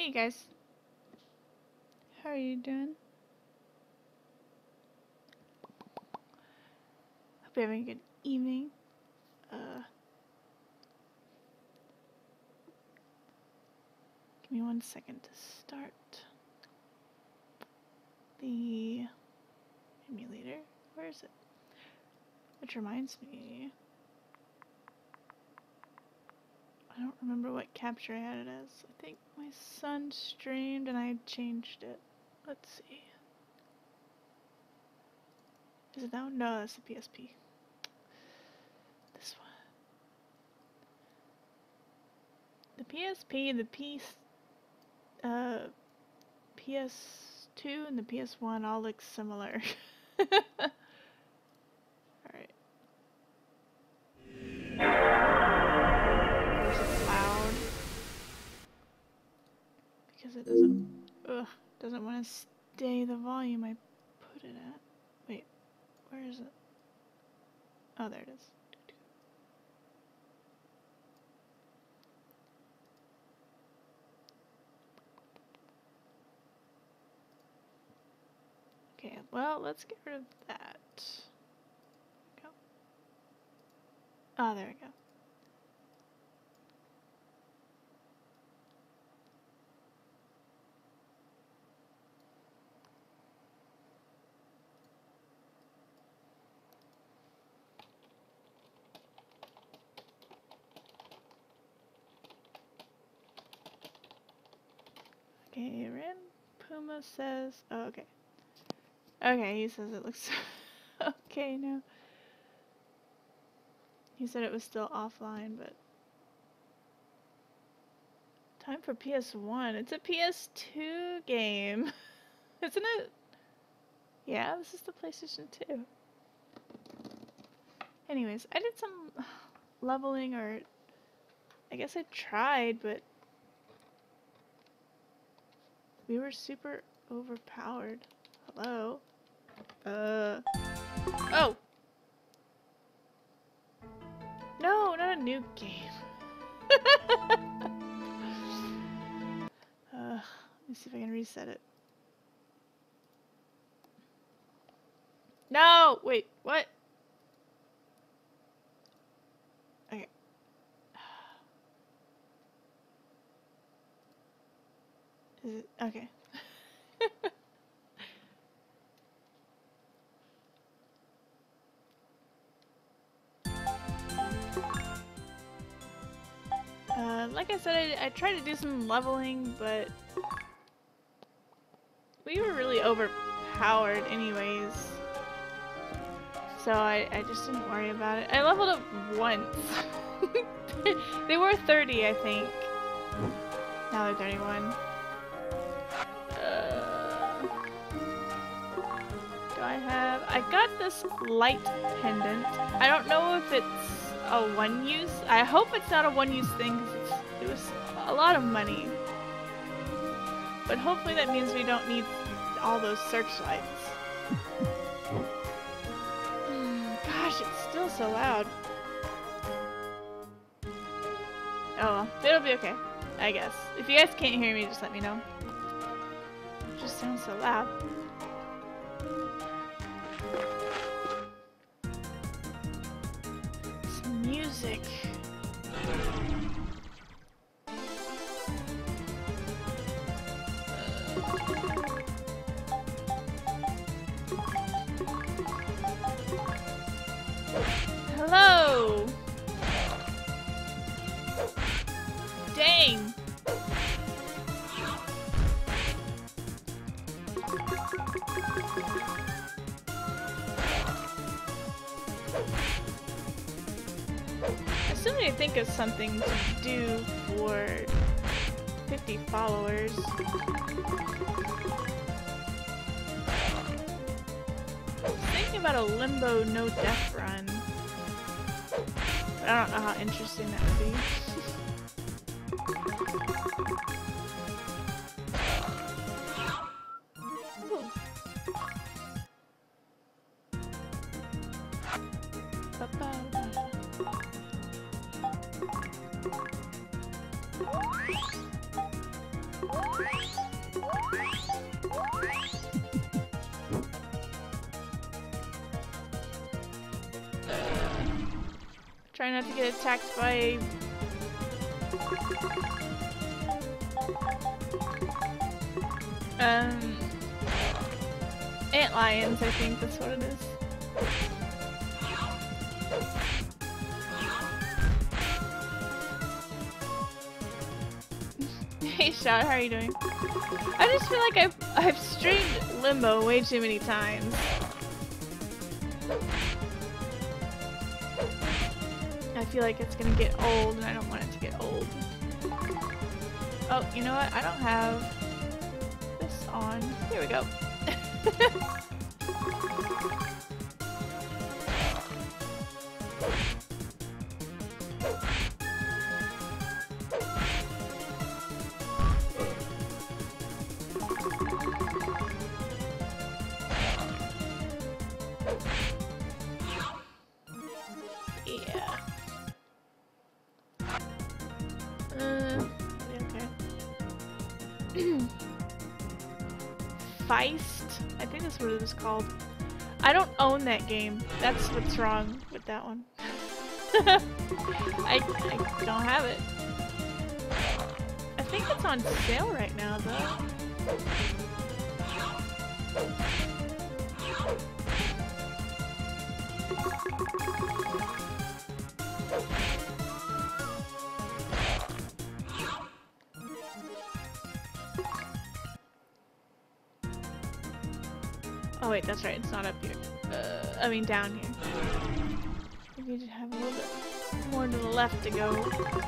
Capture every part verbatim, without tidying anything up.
Hey you guys. How are you doing? Hope you're having a good evening. Uh, give me one second to start the emulator. Where is it? Which reminds me, I don't remember what capture I had it as. I think my son streamed and I changed it. Let's see. Is it that one? No, that's the P S P. This one. The P S P, the P, uh, P S two and the P S one all look similar. Alright. Is it loud? Because it doesn't, ugh, doesn't want to stay the volume I put it at. Wait, where is it? Oh, there it is. Okay, well, let's get rid of that. Go. Oh, there we go. Okay, Ren Puma says, oh, okay. Okay, he says it looks okay now. He said it was still offline, but time for P S one. It's a P S two game, isn't it? Yeah, this is the PlayStation two. Anyways, I did some leveling, or I guess I tried, but we were super overpowered. Hello? Uh. Oh! No, not a new game. uh, let me see if I can reset it. No! Wait, what? Okay. Is it? Okay. Uh, like I said, I, I tried to do some leveling, but we were really overpowered anyways. So I, I just didn't worry about it. I leveled up once. They were thirty, I think. Now they're thirty-one. Uh, do I have... I got this light pendant. I don't know if it's a one-use. I hope it's not a one-use thing, because it was a lot of money. But hopefully that means we don't need all those searchlights. Gosh, it's still so loud. Oh well, it'll be okay, I guess. If you guys can't hear me, just let me know. It just sounds so loud. Some music. Hello! Dang! I still need to think of something to do for fifty followers. I was thinking about a limbo no death run. But I don't know how interesting that would be. Try not to get attacked by... Um... Ant lions, I think that's what it is. Hey Shout, how are you doing? I just feel like I've I've streamed Limbo way too many times. I feel like it's gonna get old and I don't want it to get old. Oh, you know what? I don't have this on. Here we go. I think that's what it was called. I don't own that game. That's what's wrong with that one. I, I don't have it. I think it's on sale right now, though. Oh wait, that's right, it's not up here. Uh, I mean down here. Maybe we just have a little bit more to the left to go.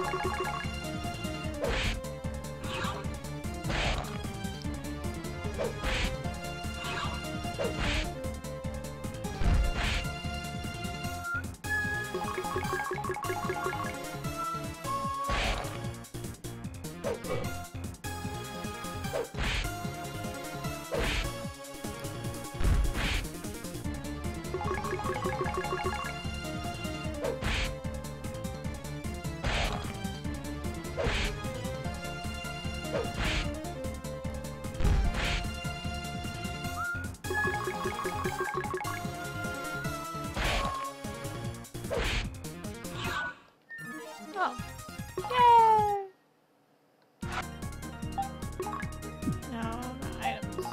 Oh. Yay! No, not items.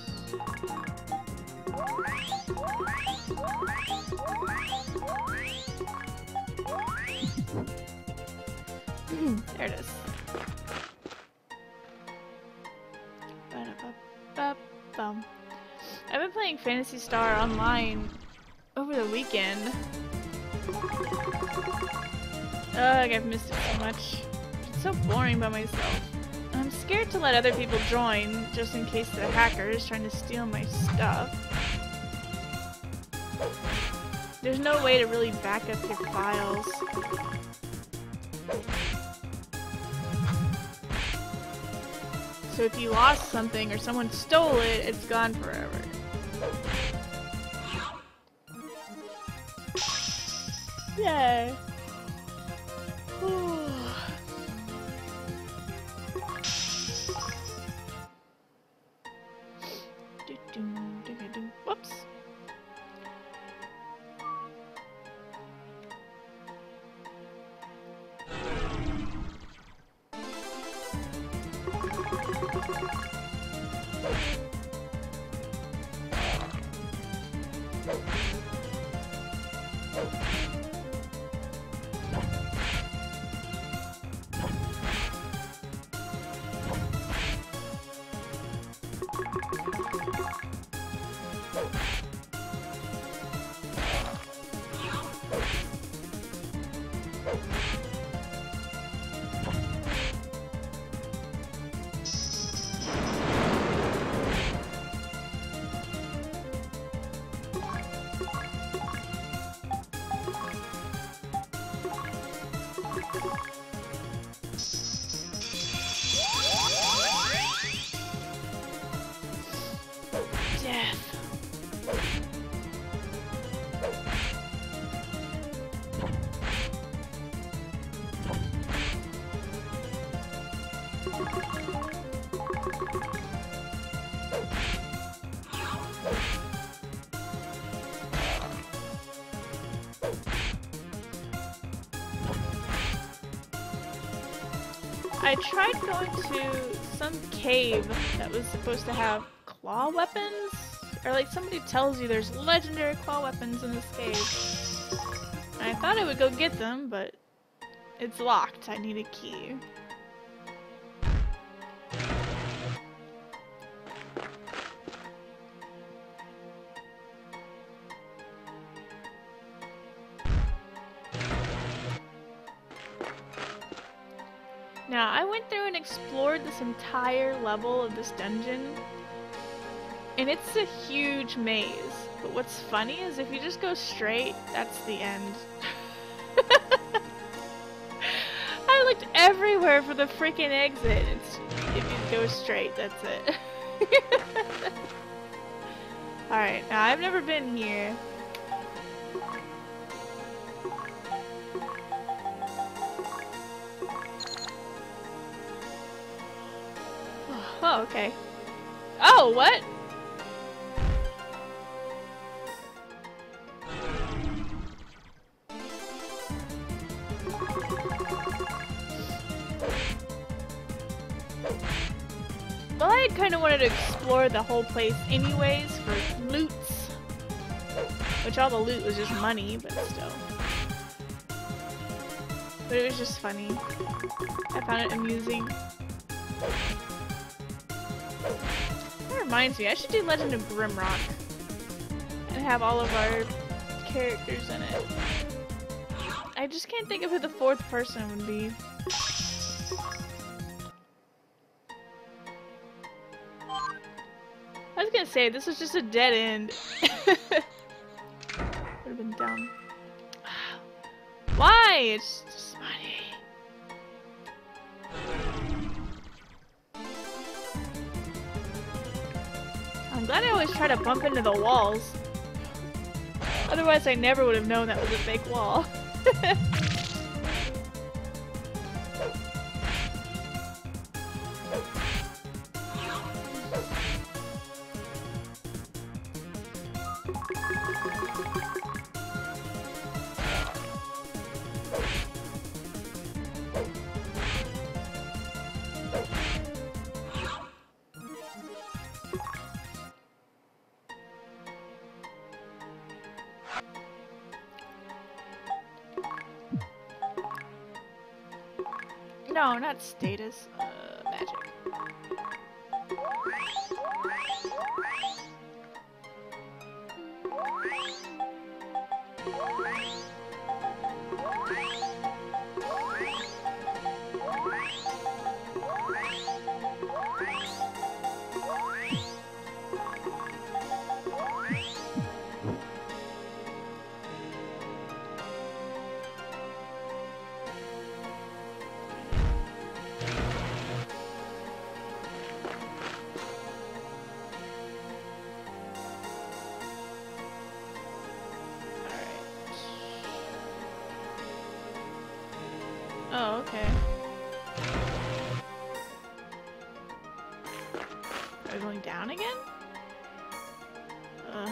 There it is. Ba-da-ba-ba-bum. I've been playing Phantasy Star online over the weekend. Ugh, I've missed it so much. It's so boring by myself. I'm scared to let other people join, just in case the hacker is trying to steal my stuff. There's no way to really back up your files. So if you lost something or someone stole it, it's gone forever. Yay! Whoops. I tried going to some cave that was supposed to have claw weapons, or like somebody tells you there's legendary claw weapons in this cave. And I thought I would go get them, but it's locked. I need a key. Now, I went through and explored this entire level of this dungeon, and it's a huge maze. But what's funny is if you just go straight, that's the end. I looked everywhere for the freaking exit. It's, if you go straight, that's it. Alright, now I've never been here. Oh, okay. Oh, what? Well, I kind of wanted to explore the whole place anyways for loots. Which all the loot was just money, but still. But it was just funny. I found it amusing. That reminds me, I should do Legend of Grimrock. And have all of our characters in it. I just can't think of who the fourth person would be. I was gonna say, this was just a dead end. Would have been dumb. Why? It's just money. I'm glad I always try to bump into the walls. Otherwise I never would have known that was a fake wall. No, not status, uh, magic. Oh, okay. Are we going down again? Ugh.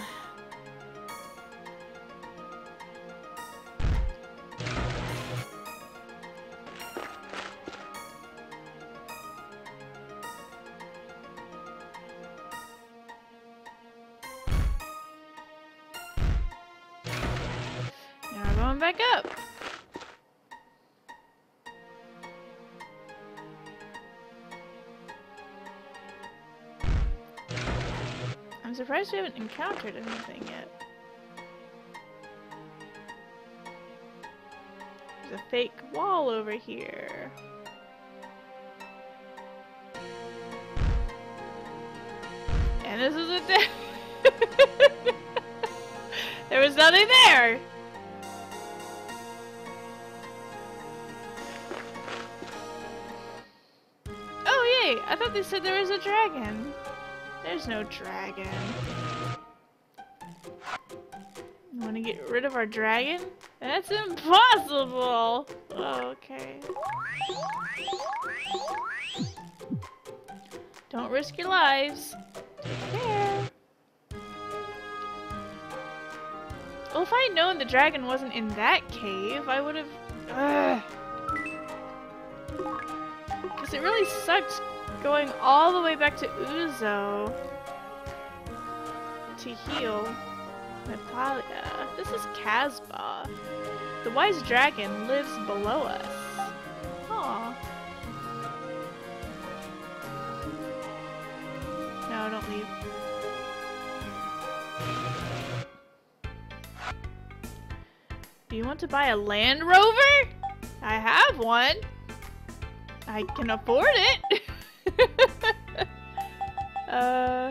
Now we're going back up. I'm surprised we haven't encountered anything yet. There's a fake wall over here. And this is a dead. There was nothing there! Oh yay! I thought they said there was a dragon. There's no dragon. You want to get rid of our dragon? That's impossible! Oh, okay. Don't risk your lives. Take care. Well, if I'd known the dragon wasn't in that cave, I would have... Ugh. Because it really sucked going all the way back to Uzo to heal Natalia. This is Casbah. The wise dragon lives below us. Aw. No, don't leave. Do you want to buy a Land Rover? I have one. I can afford it. uh.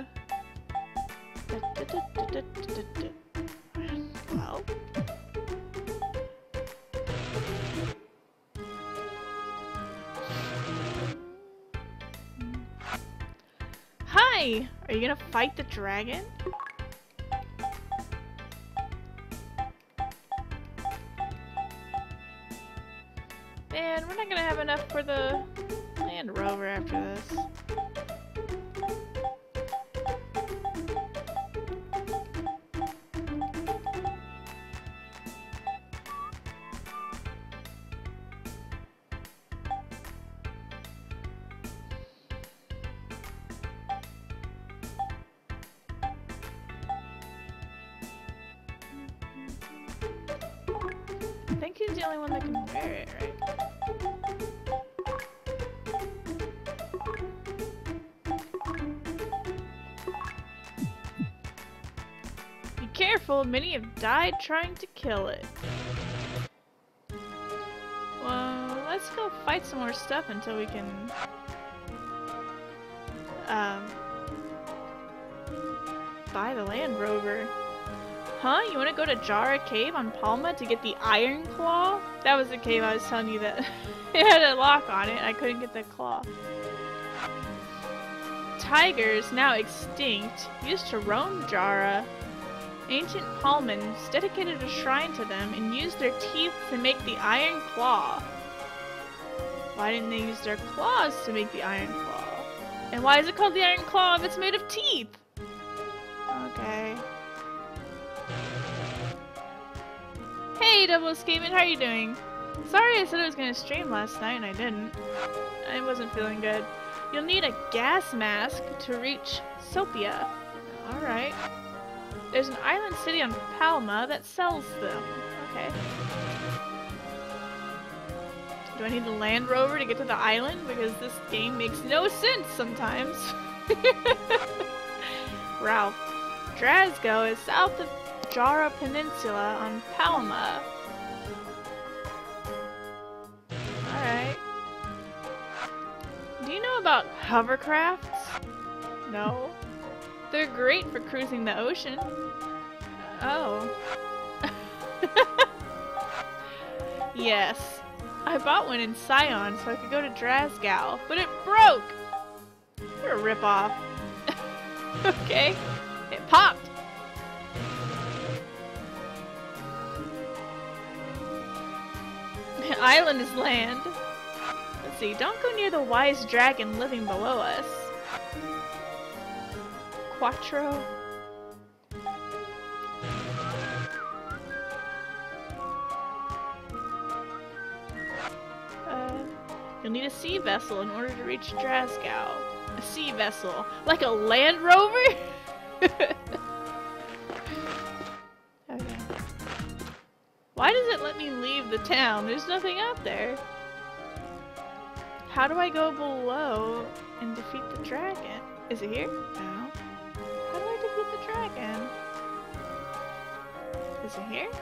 Well. Hi! Are you gonna fight the dragon? Man, we're not gonna have enough for the Land Rover after this. I think he's the only one that can wear it, right? Be careful, many have died trying to kill it. Well, let's go fight some more stuff until we can um buy the Land Rover. Huh? You want to go to Jara Cave on Palma to get the Iron Claw? That was the cave I was telling you that it had a lock on it. I couldn't get the claw. Tigers, now extinct, used to roam Jara. Ancient Palmans dedicated a shrine to them and used their teeth to make the Iron Claw. Why didn't they use their claws to make the Iron Claw? And why is it called the Iron Claw if it's made of teeth? Okay. Hey, Double Escapement, how are you doing? Sorry I said I was gonna stream last night and I didn't. I wasn't feeling good. You'll need a gas mask to reach Sopia. Alright. There's an island city on Palma that sells them. Okay. Do I need the Land Rover to get to the island? Because this game makes no sense sometimes. Ralph. Drasgo is south of Jara Peninsula on Palma. Alright. Do you know about hovercrafts? No. They're great for cruising the ocean. Oh. Yes. I bought one in Scion so I could go to Drasgow, but it broke! You're a ripoff. Okay. It popped! Island is land. Let's see, don't go near the wise dragon living below us. Quattro. Uh, you'll need a sea vessel in order to reach Drasgow. A sea vessel? Like a Land Rover? Okay. Why does it let me leave the town? There's nothing out there. How do I go below and defeat the dragon? Is it here? No. How do I defeat the dragon? Is it here?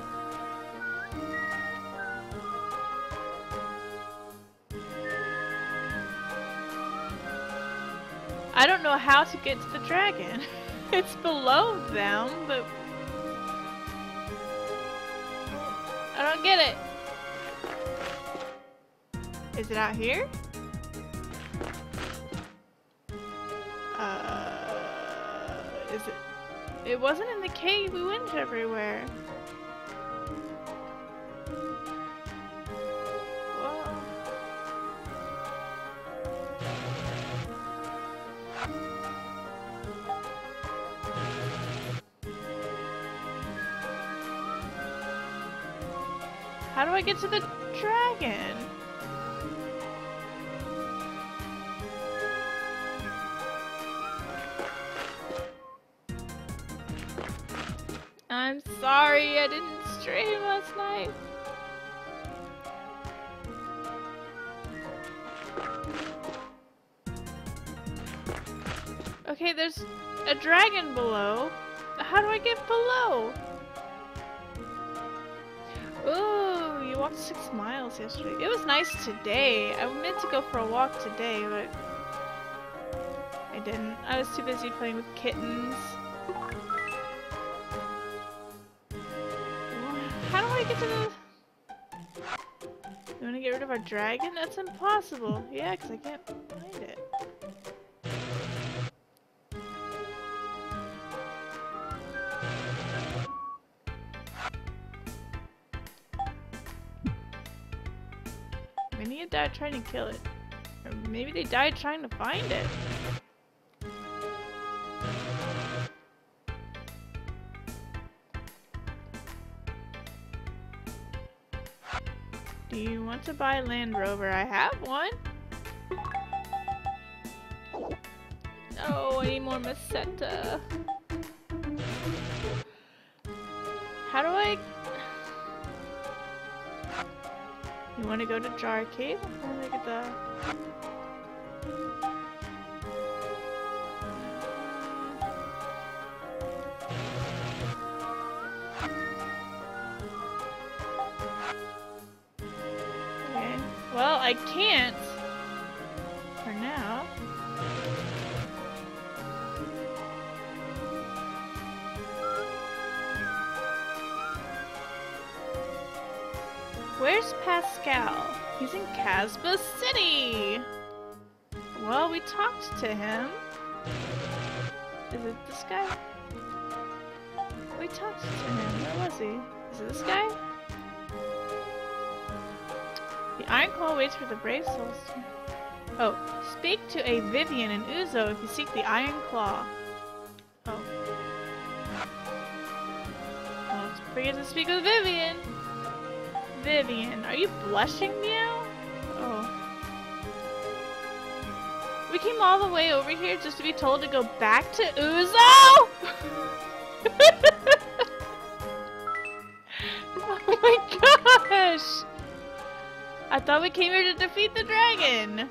I don't know how to get to the dragon. It's below them, but I don't get it. Is it out here? Uh, is it? It wasn't in the cave. We went everywhere. Whoa. How do I get to the dragon? I'm sorry I didn't stream last night. Okay, there's a dragon below. How do I get below? Ooh, you walked six miles yesterday. It was nice today. I meant to go for a walk today, but I didn't. I was too busy playing with kittens. How do I get to the... You want to get rid of our dragon? That's impossible. Yeah, because I can't find it. Maybe it died trying to kill it. Or maybe they died trying to find it. Do you want to buy Land Rover? I have one. Oh, I need more Meseta. How do I... You want to go to Jar Cave? I want to get the... Okay. Well, I can't. For now. Where's Pascal? He's in Casbah City! Well, we talked to him. Is it this guy? We talked to him. Where was he? Is it this guy? The Iron Claw waits for the brave souls. Oh, speak to a Vivian in Uzo if you seek the Iron Claw. Oh. Well, don't forget to speak with Vivian. Vivian, are you blushing, Meow? Oh. We came all the way over here just to be told to go back to Uzo? Oh my gosh! I thought we came here to defeat the dragon!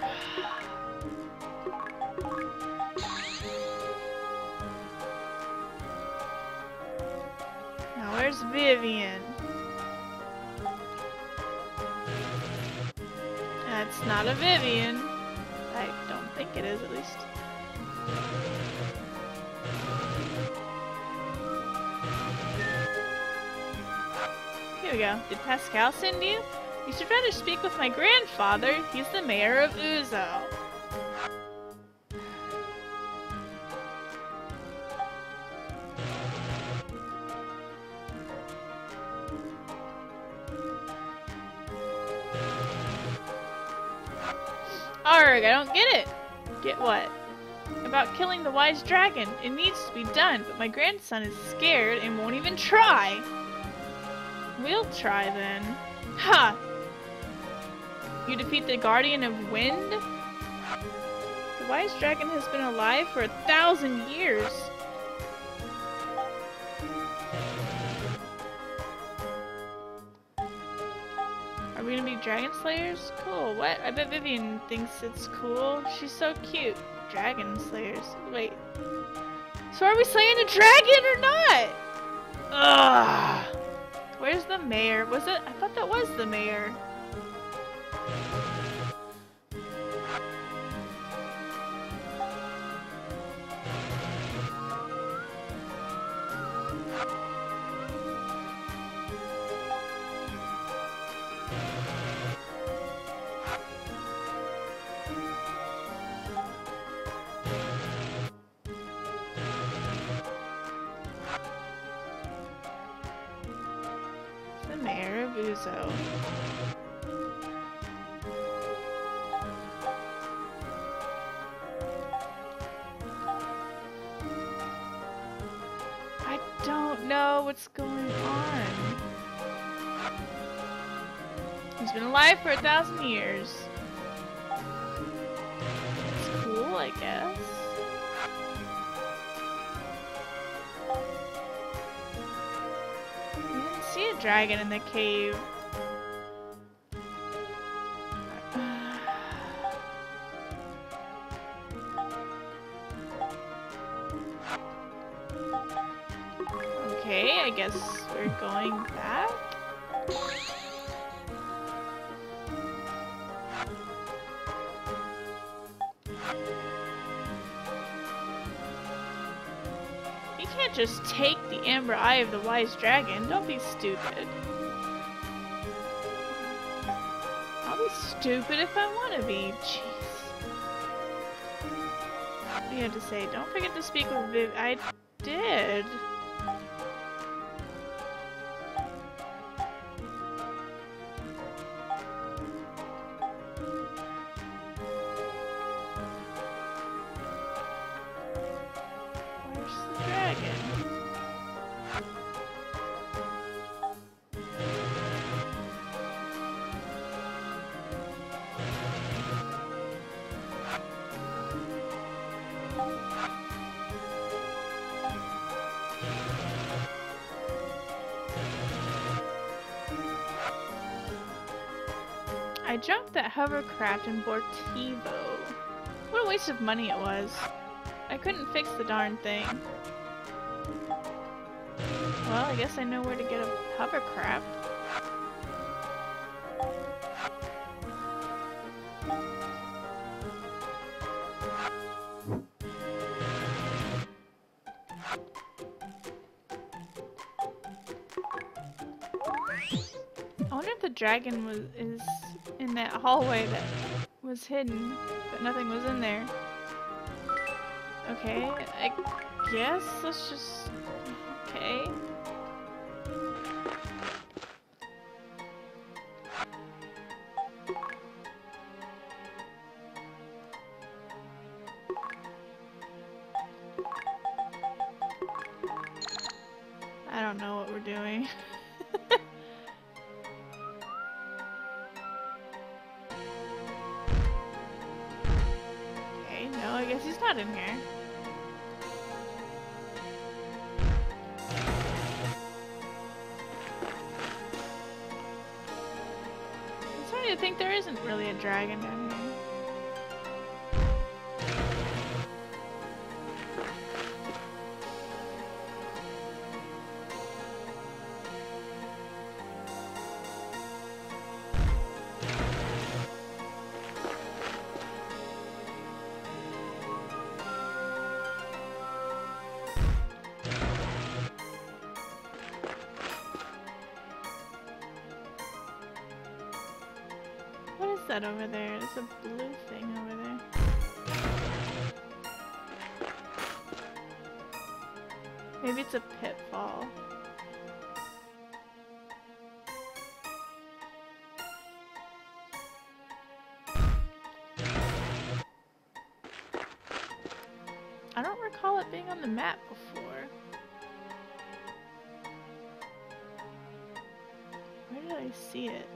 Now where's Vivian? That's not a Vivian. I don't think it is, at least. Here we go. Did Pascal send you? You should rather speak with my grandfather. He's the mayor of Uzo. Arg, I don't get it. Get what? About killing the wise dragon. It needs to be done, but my grandson is scared and won't even try. We'll try then. Ha! You defeat the Guardian of Wind? The wise dragon has been alive for a thousand years. Are we gonna be dragon slayers? Cool. What? I bet Vivian thinks it's cool. She's so cute. Dragon slayers. Wait. So are we slaying a dragon or not? Ugh. Where's the mayor? Was it? I thought that was the mayor. Mayor of Uzo. I don't know what's going on. He's been alive for a thousand years. It's cool, I guess. that dragon in the cave. Okay, I guess we're going back. You can't just take the Amber Eye of the Wise Dragon. Don't be stupid. I'll be stupid if I want to be. Jeez. What do you have to say? Don't forget to speak with Viv. I did. I jumped that hovercraft in Bortivo. What a waste of money it was. I couldn't fix the darn thing. Well, I guess I know where to get a hovercraft. I wonder if the dragon was is in that hallway that was hidden, but nothing was in there. Okay, I guess let's just... okay. I don't know what we're doing. No, I guess he's not in here. I'm starting to think there isn't really a dragon down here. What is that over there? There's a blue thing over there. Maybe it's a pitfall. I don't recall it being on the map before. Where did I see it?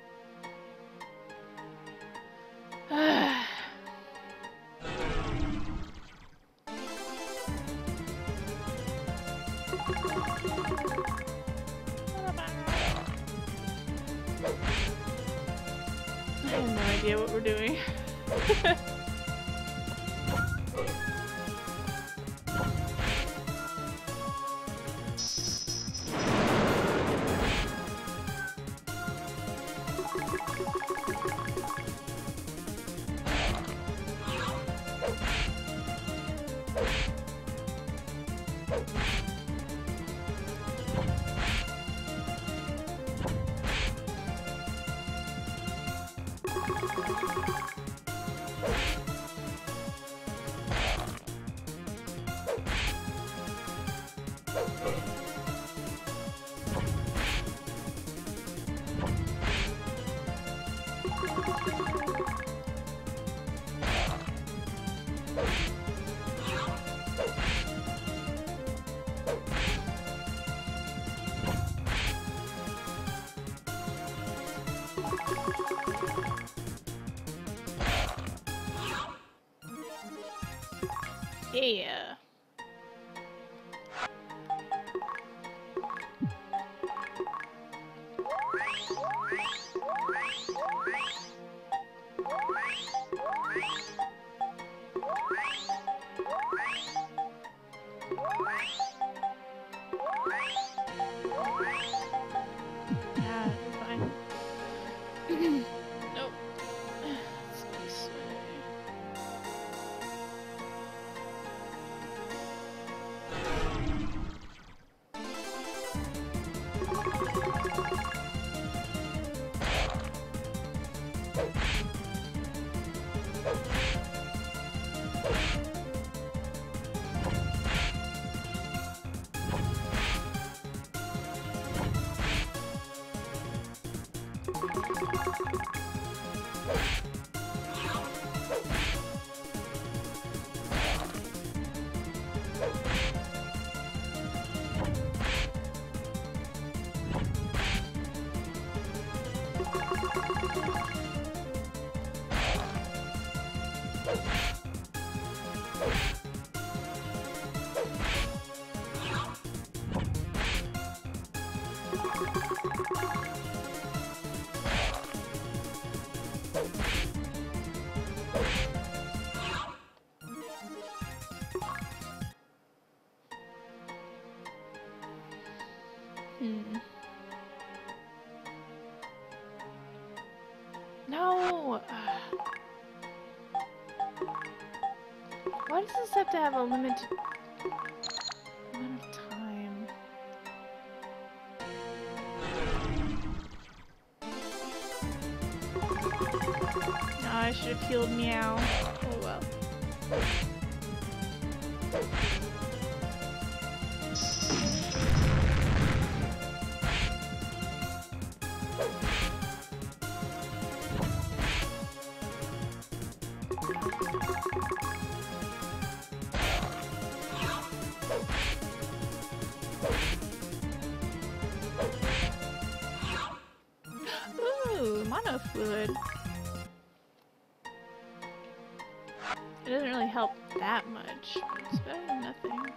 I have no idea what we're doing. Yeah. Yeah, you're fine. Nope. Let's go this way. Hmm. No! Why does this have to have a limited amount of time? No, I should have healed Meow. Oh well. Ooh, mono fluid. It doesn't really help that much, but it's better than nothing.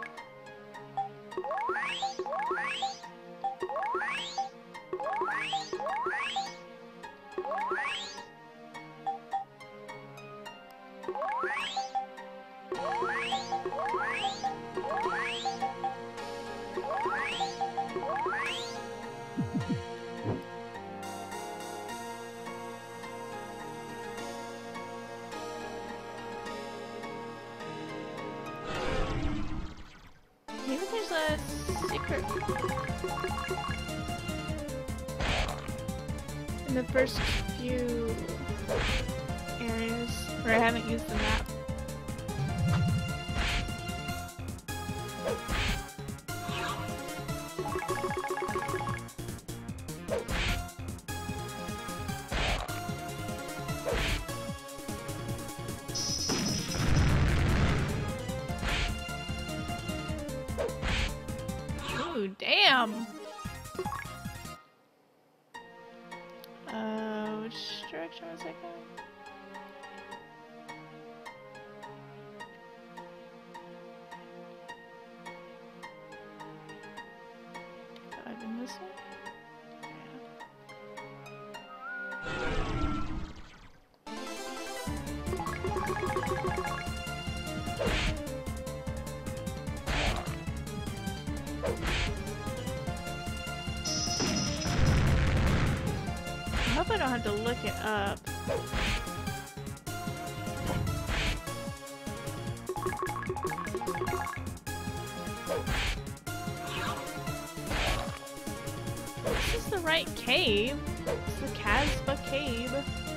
Maybe there's a secret in the first few areas where I haven't used the map. Ooh, damn! Uh, which direction was I going? Have I been this way? I hope I don't have to look it up. This is the right cave. It's the Casbah Cave.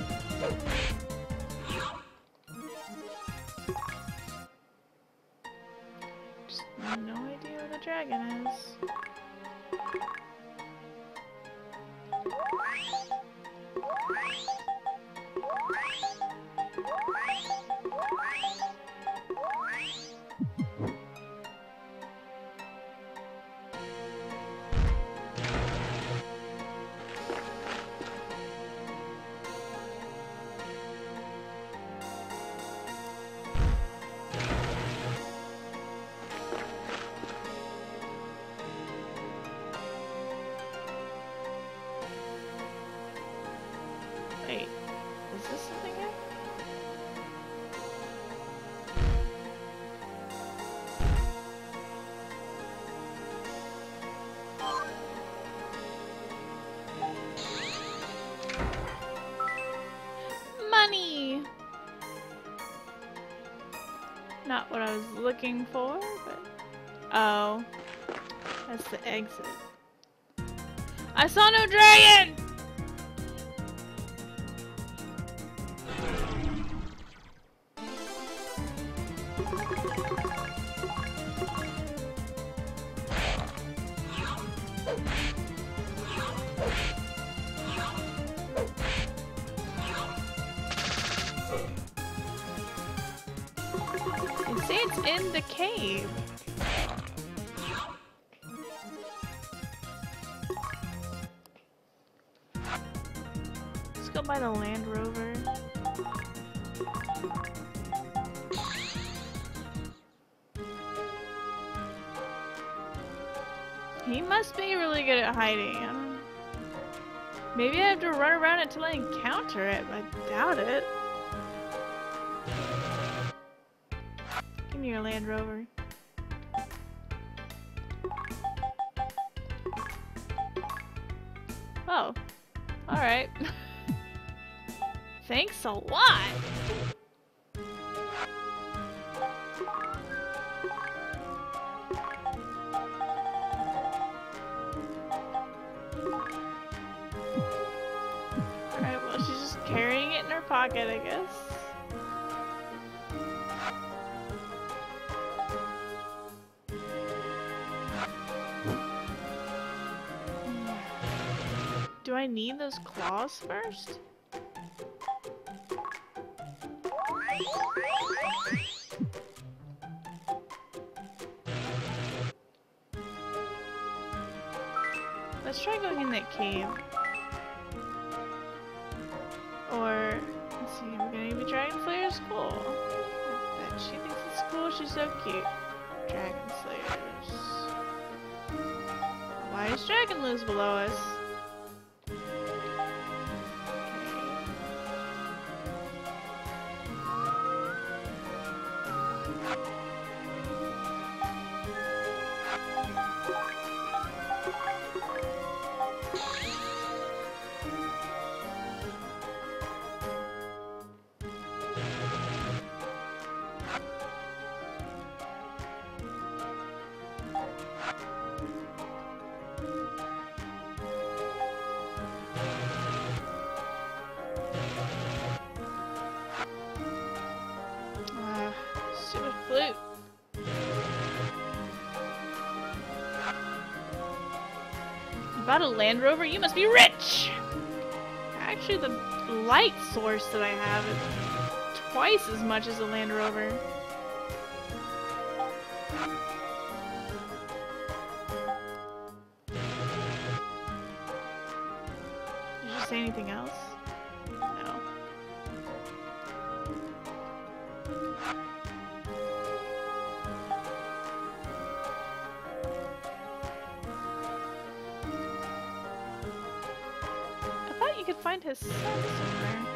Just no idea where the dragon is. Wait, is this something Not what I was looking for, but... Oh. That's the exit. I saw no dragon! You see, it's in the cave. Let's go by the Land Rover. He must be really good at hiding. I don't... Maybe I have to run around until I encounter it, but I doubt it. Give me your Land Rover. Oh. Alright. Thanks a lot! Alright, well she's just carrying it in her pocket, I guess. Do I need those claws first? Let's try going in that cave. Or, let's see, we're gonna be Dragon Slayer's cool. I bet she thinks it's cool, she's so cute. Dragon Slayers. Why is Dragon Lives below us? Flute. You bought a Land Rover? You must be rich! Actually, the light source that I have is twice as much as a Land Rover. Did you say anything else? No. You could find his son somewhere.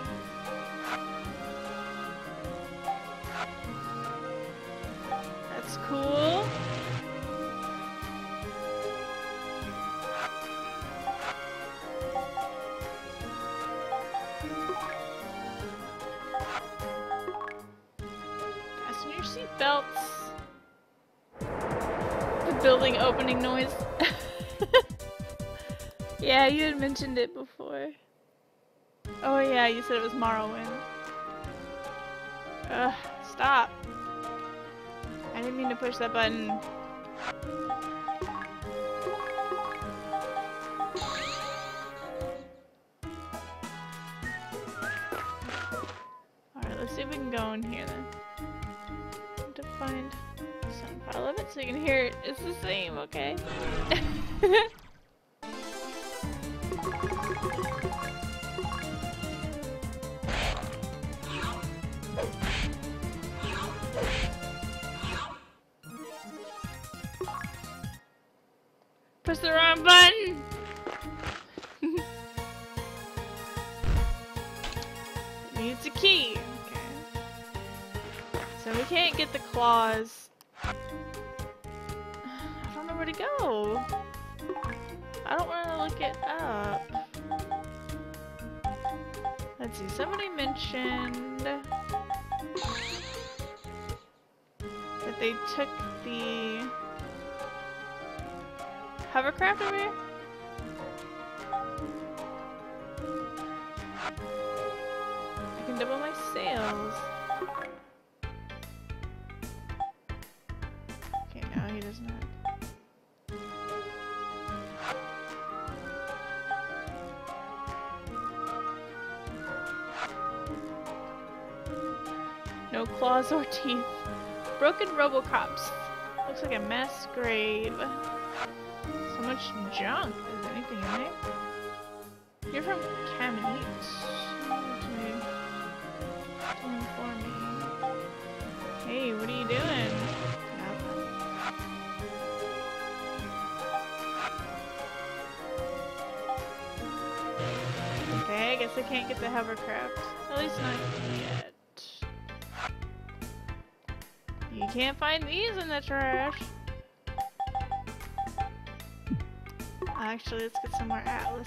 That's cool. Fasten your seatbelts. The building opening noise. Yeah, you had mentioned it before. Oh yeah, you said it was Morrowind. Ugh, stop. I didn't mean to push that button. Alright, let's see if we can go in here then. I have to find some file of it so you can hear it. It's the same, okay? Press the wrong button! It needs a key. Okay. So we can't get the claws. I don't know where to go. I don't want to look it up. Let's see, somebody mentioned... they took the hovercraft over here? I can double my sails. Okay, no, he does not. No claws or teeth. Broken Robocops. Looks like a mass grave. So much junk. Is there anything in there? You're from Caminite. Okay. Doing for me. Hey, what are you doing? Nothing. Okay, I guess I can't get the hovercraft. At least not yet. You can't find these in the trash. Actually, let's get some more atlas.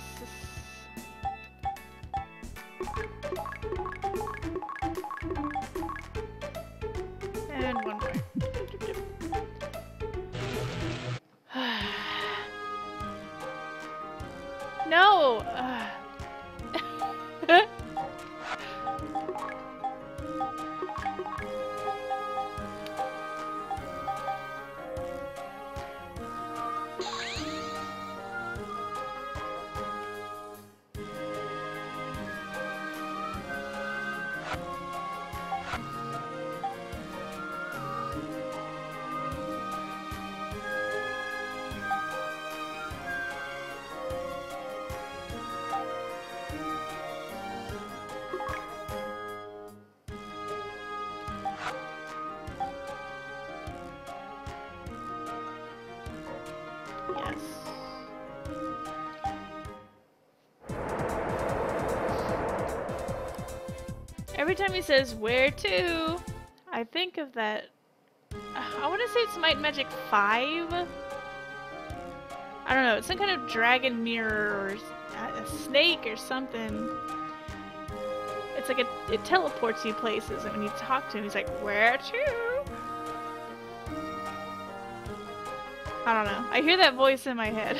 And one more. No! Uh. Yes. Every time he says, "Where to?" I think of that. I want to say it's Might Magic five. I don't know. It's some kind of dragon mirror or a snake or something. It's like a, it teleports you places, and when you talk to him, he's like, "Where to?" I don't know. I hear that voice in my head.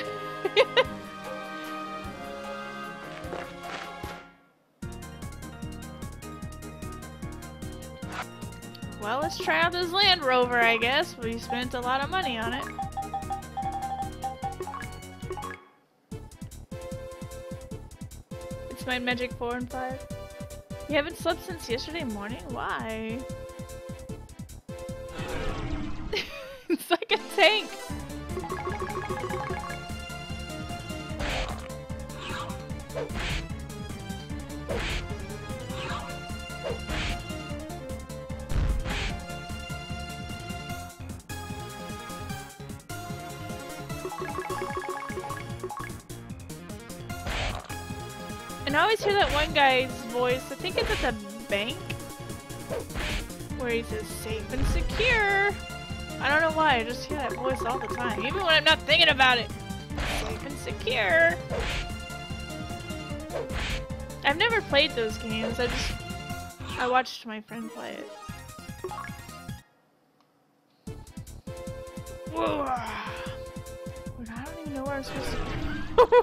Well, let's try out this Land Rover, I guess. We spent a lot of money on it. It's my Magic four and five. You haven't slept since yesterday morning? Why? It's like a tank. And I always hear that one guy's voice, I think it's at the bank, where he says safe and secure. I don't know why, I just hear that voice all the time, even when I'm not thinking about it. Safe and secure. I've never played those games, I just, I watched my friend play it. Whoa. I don't even know where I'm supposed to go.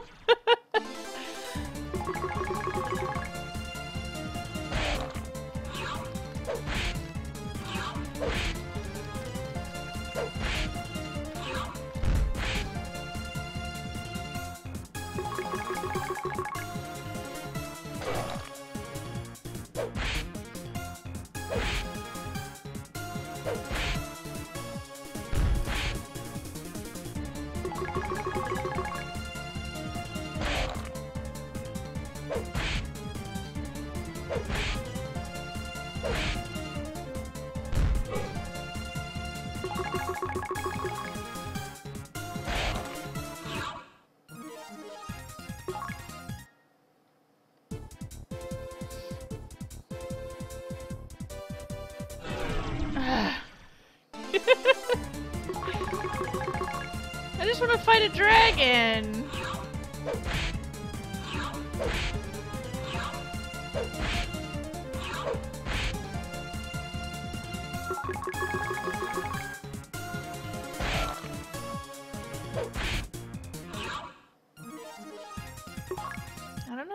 I just want to fight a dragon!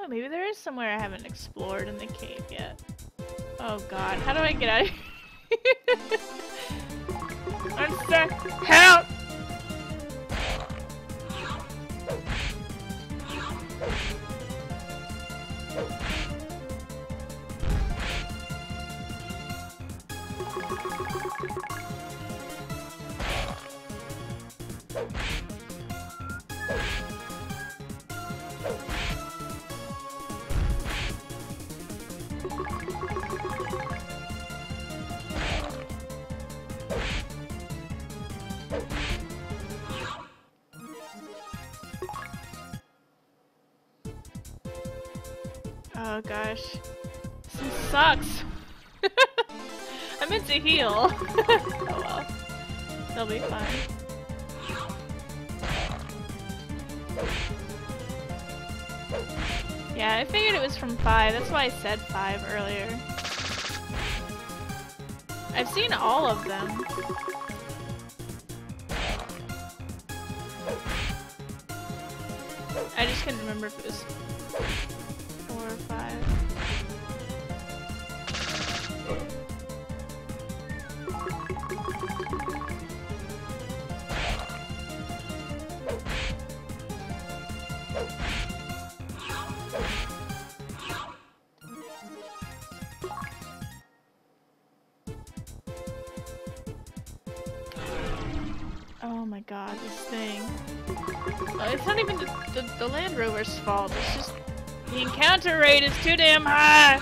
Ooh, maybe there is somewhere I haven't explored in the cave yet. Oh god, how do I get out of here? I'm stuck. Help! Oh gosh. This sucks. I meant to heal. Oh well. They'll be fine. Yeah, I figured it was from five. That's why I said five earlier. I've seen all of them. I just couldn't remember if it was four or five. Oh my god, this thing. Oh, it's not even the, the, the Land Rover's fault, it's just the encounter rate is too damn high!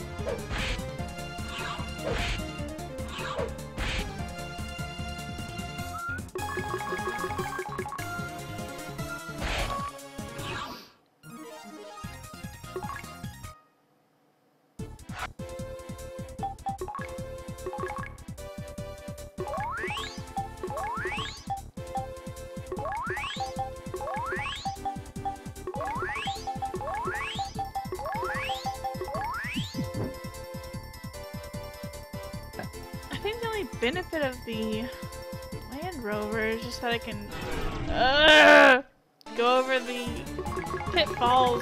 Benefit of the Land Rover is just that I can uh, go over the pitfalls.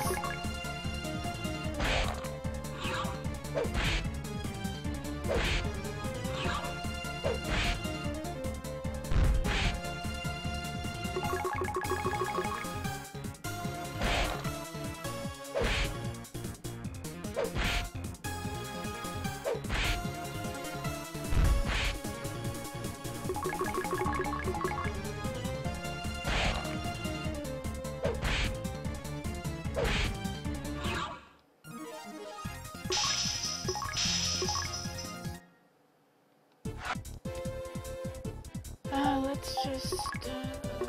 Uh, let's just uh,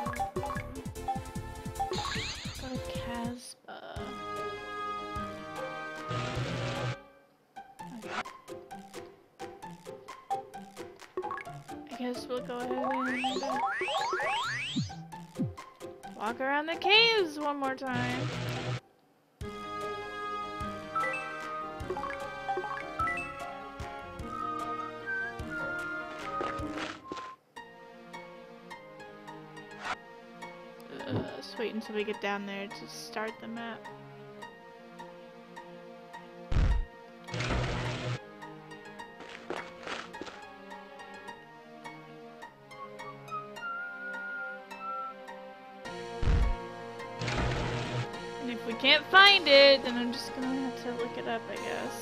go to Casbah. Okay. I guess we'll go ahead and uh, walk around the caves one more time. Wait until we get down there to start the map. And if we can't find it, then I'm just gonna have to look it up, I guess.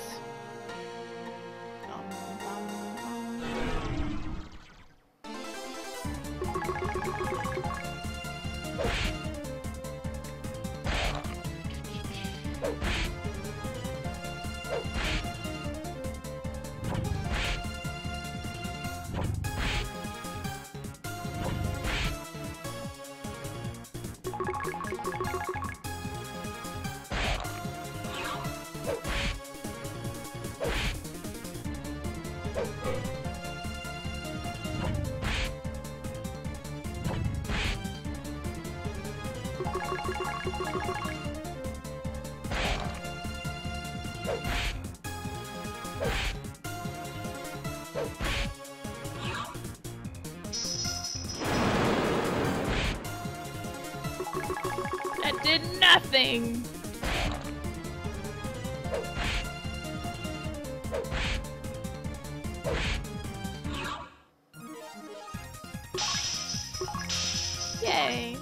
That did nothing! Yay!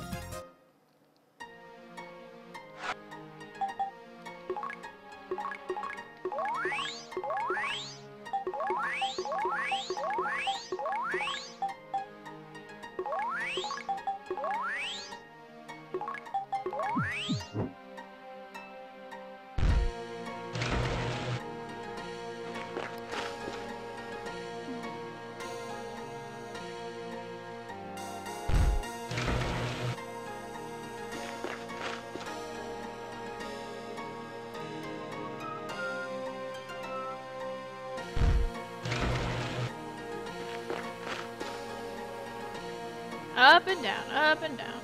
Up and down, up and down.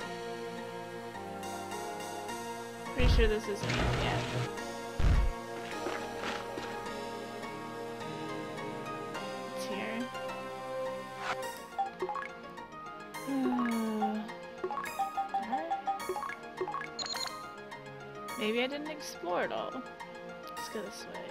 Pretty sure this isn't it yet. It's here. Maybe I didn't explore it all. Let's go this way.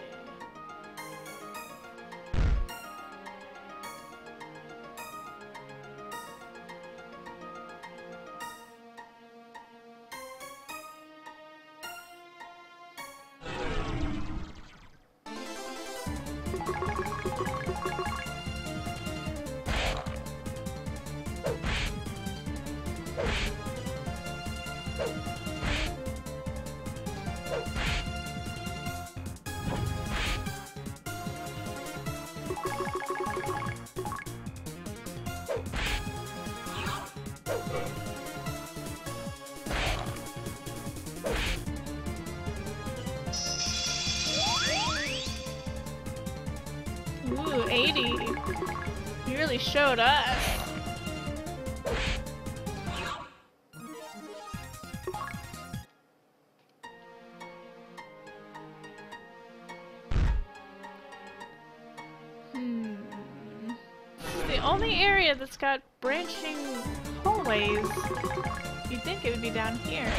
Ooh, eighty. You really showed us. Hmm. This is the only area that's got branching hallways. You'd think it would be down here.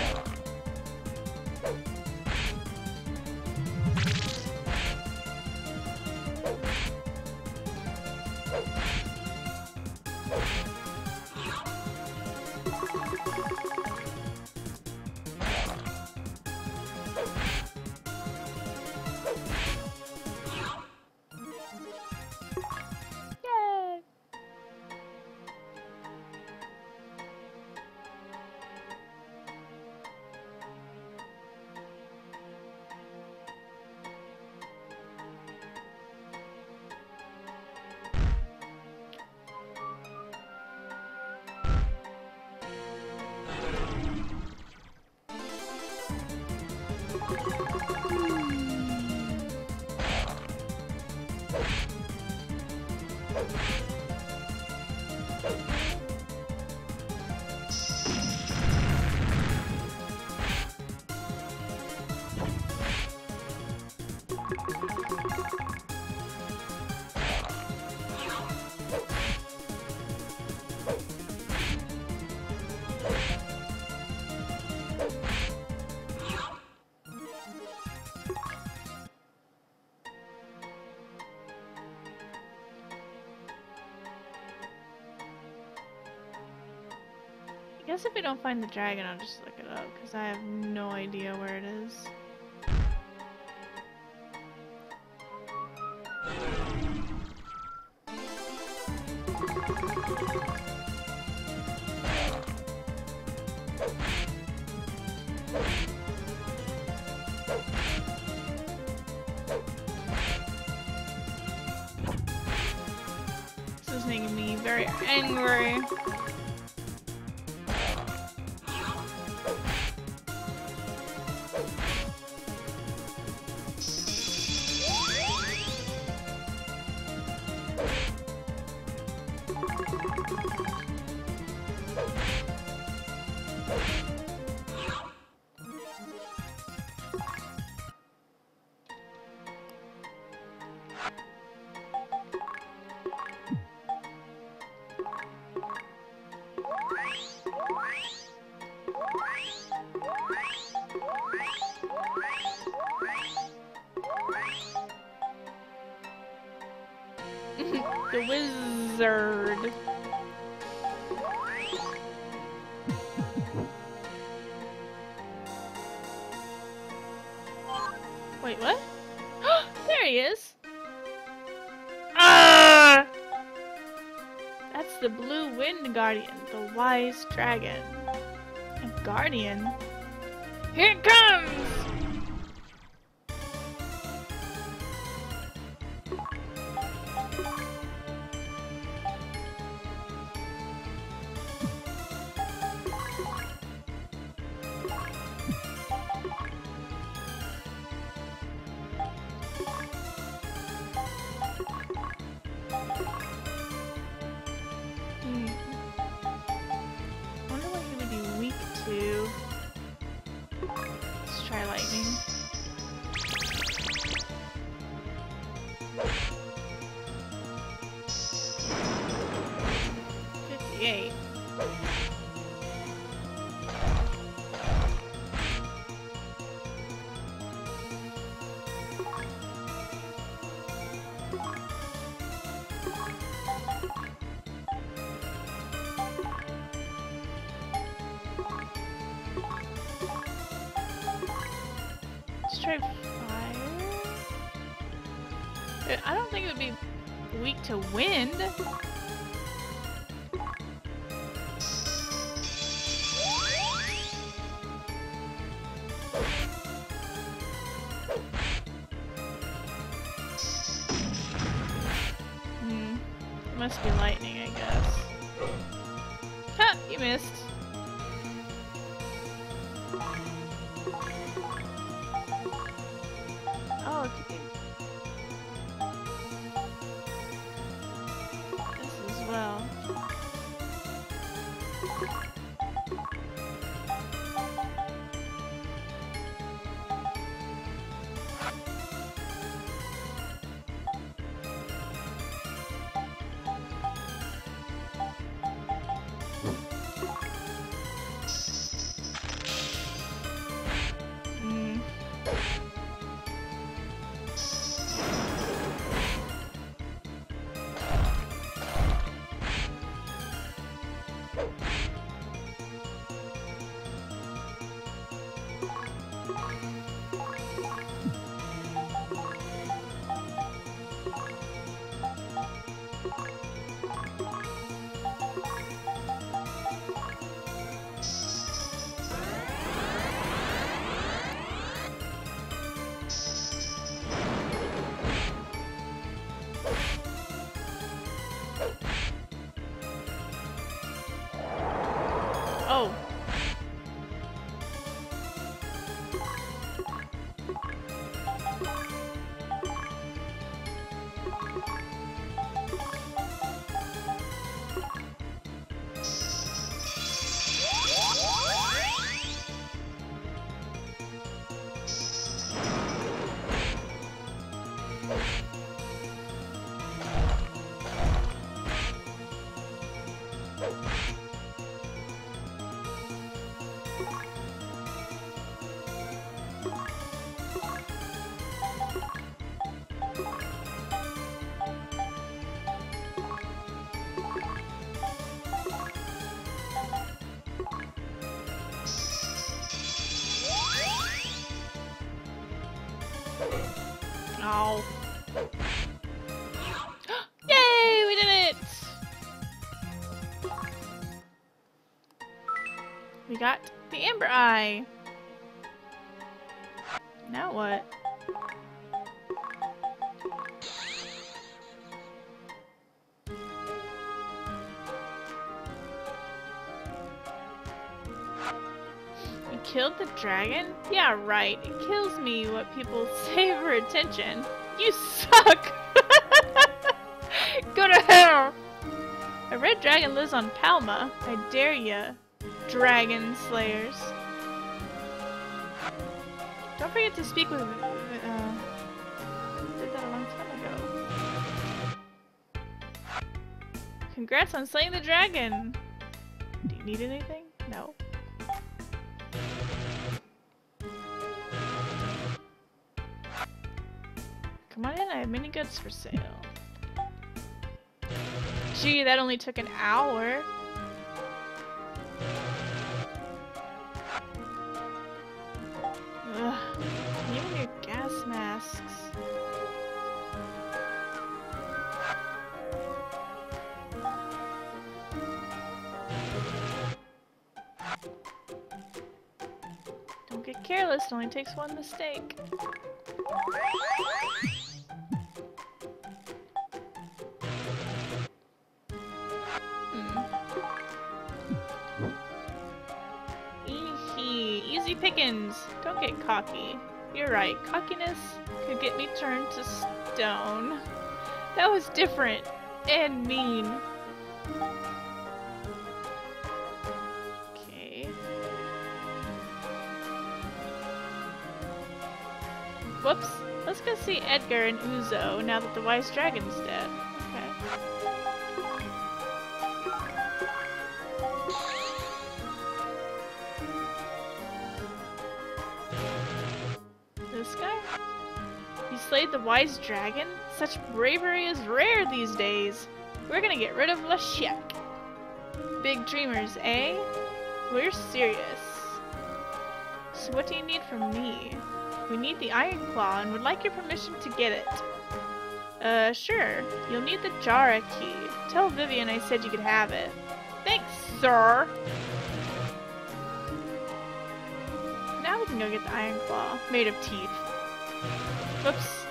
I guess if we don't find the dragon, I'll just look it up, because I have no idea where it is. This is making me very angry. The wizard. Wait, what? There he is! Ah! That's the blue wind guardian, the wise dragon. A guardian? Here it comes! fifty-eight. Let's try fire. I don't think it would be weak to wind. Hmm. It must be lightning, I guess. Ha! You missed. Oh, it could be this as well. Mm. Oh. Oh. Yay, we did it! We got the Amber Eye. Now what? You killed the dragon? Yeah, right. It kills me what people say for attention. You suck! Go to hell! A red dragon lives on Palma. I dare ya, dragon slayers. Don't forget to speak with... Uh, I did that a long time ago. Congrats on slaying the dragon! Do you need anything? No. Come on in, I have many goods for sale. Gee, that only took an hour. Ugh. Even your gas masks. Don't get careless, it only takes one mistake. Easy pickings. Don't get cocky. You're right. Cockiness could get me turned to stone. That was different and mean. Okay. Whoops. Let's go see Edgar and Uzo now that the wise dragon's dead. Okay. This guy? You slayed the wise dragon? Such bravery is rare these days. We're gonna get rid of Lashek. Big dreamers, eh? We're serious. So what do you need from me? We need the Iron Claw and would like your permission to get it. Uh, sure. You'll need the Jara key. Tell Vivian I said you could have it. Thanks, sir! Now we can go get the Iron Claw, made of teeth. Whoops.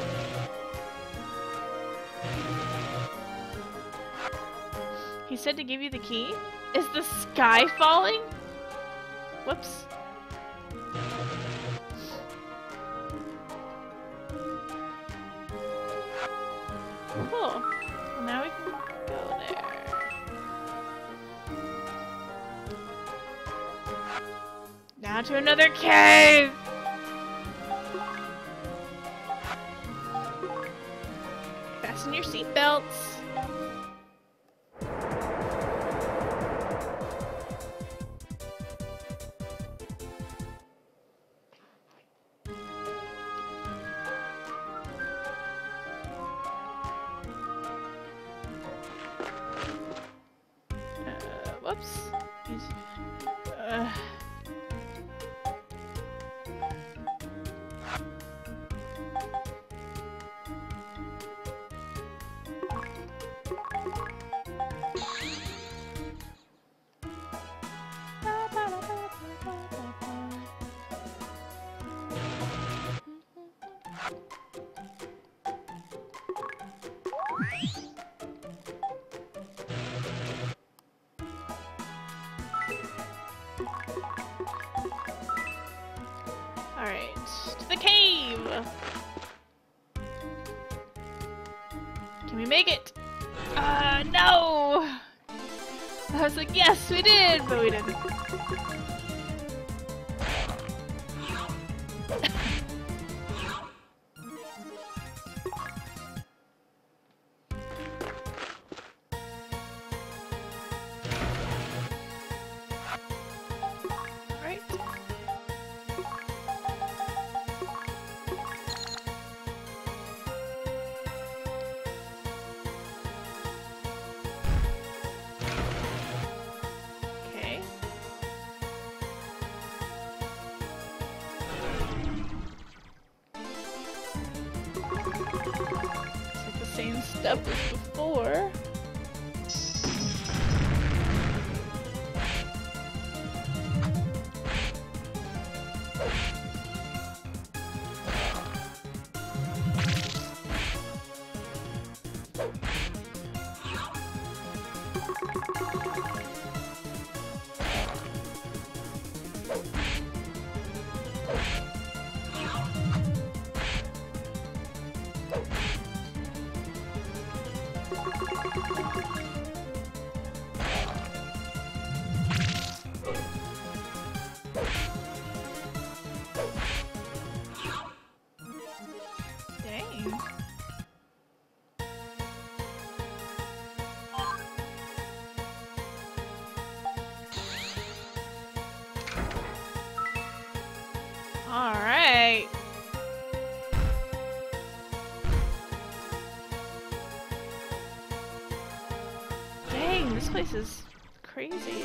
He said to give you the key? Is the sky falling? Whoops. Cool. Well, now we can go there. Now to another cave! Fasten your seatbelts. Uh, whoops. Uh. Alright, to the cave! Can we make it? Uh, no! I was like, yes, we did, but we didn't. Same stuff as before. Alright. Dang, this place is crazy.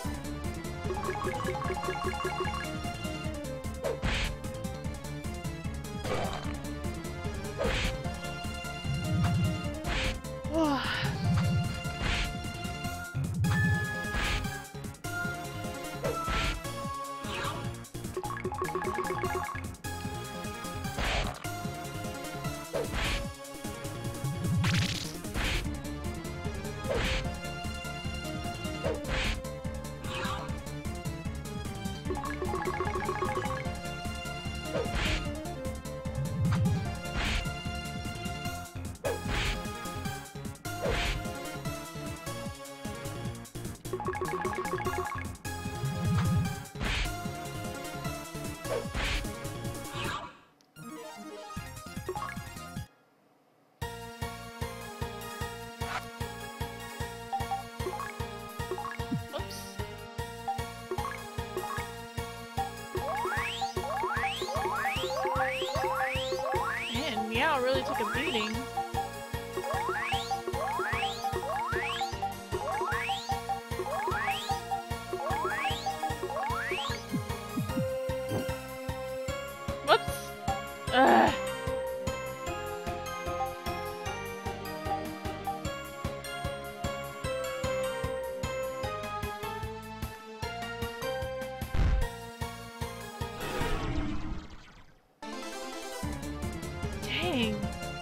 Really took a beating. Whoops. Ugh. Dang.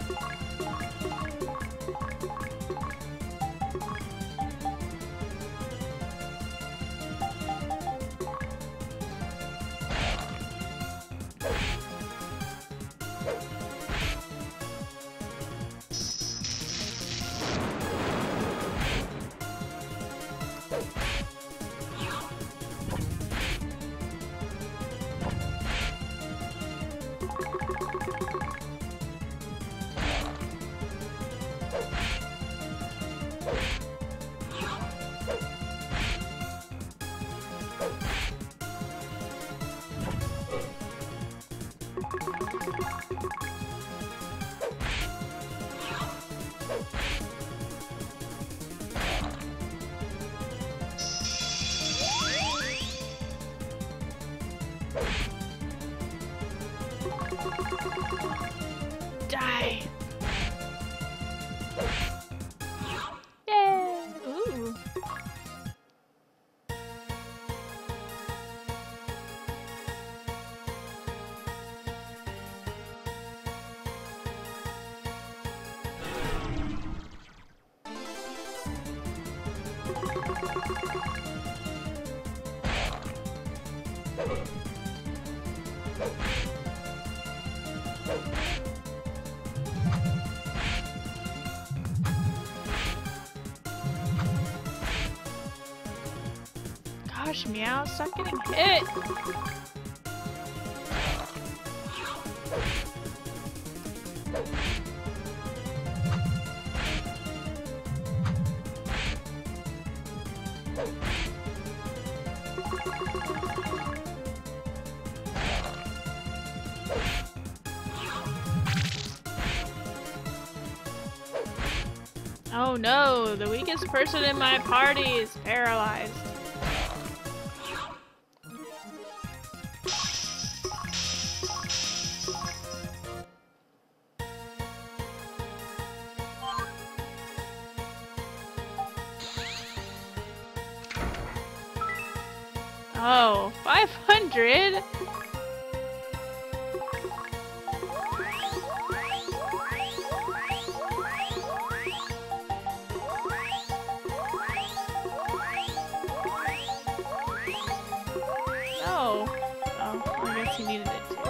Die! Yay! Ooh! Gosh, Meow, stop getting hit! Oh no, the weakest person in my party is paralyzed. Oh, five hundred? Oh. Oh, I guess he needed it too.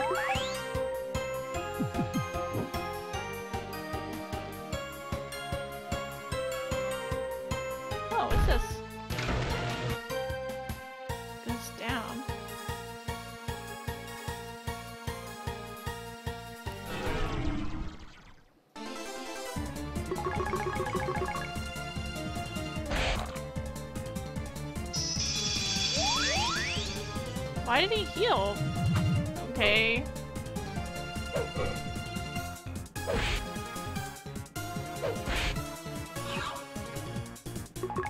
Oh, what's this? Goes down. Why did he heal? Okay.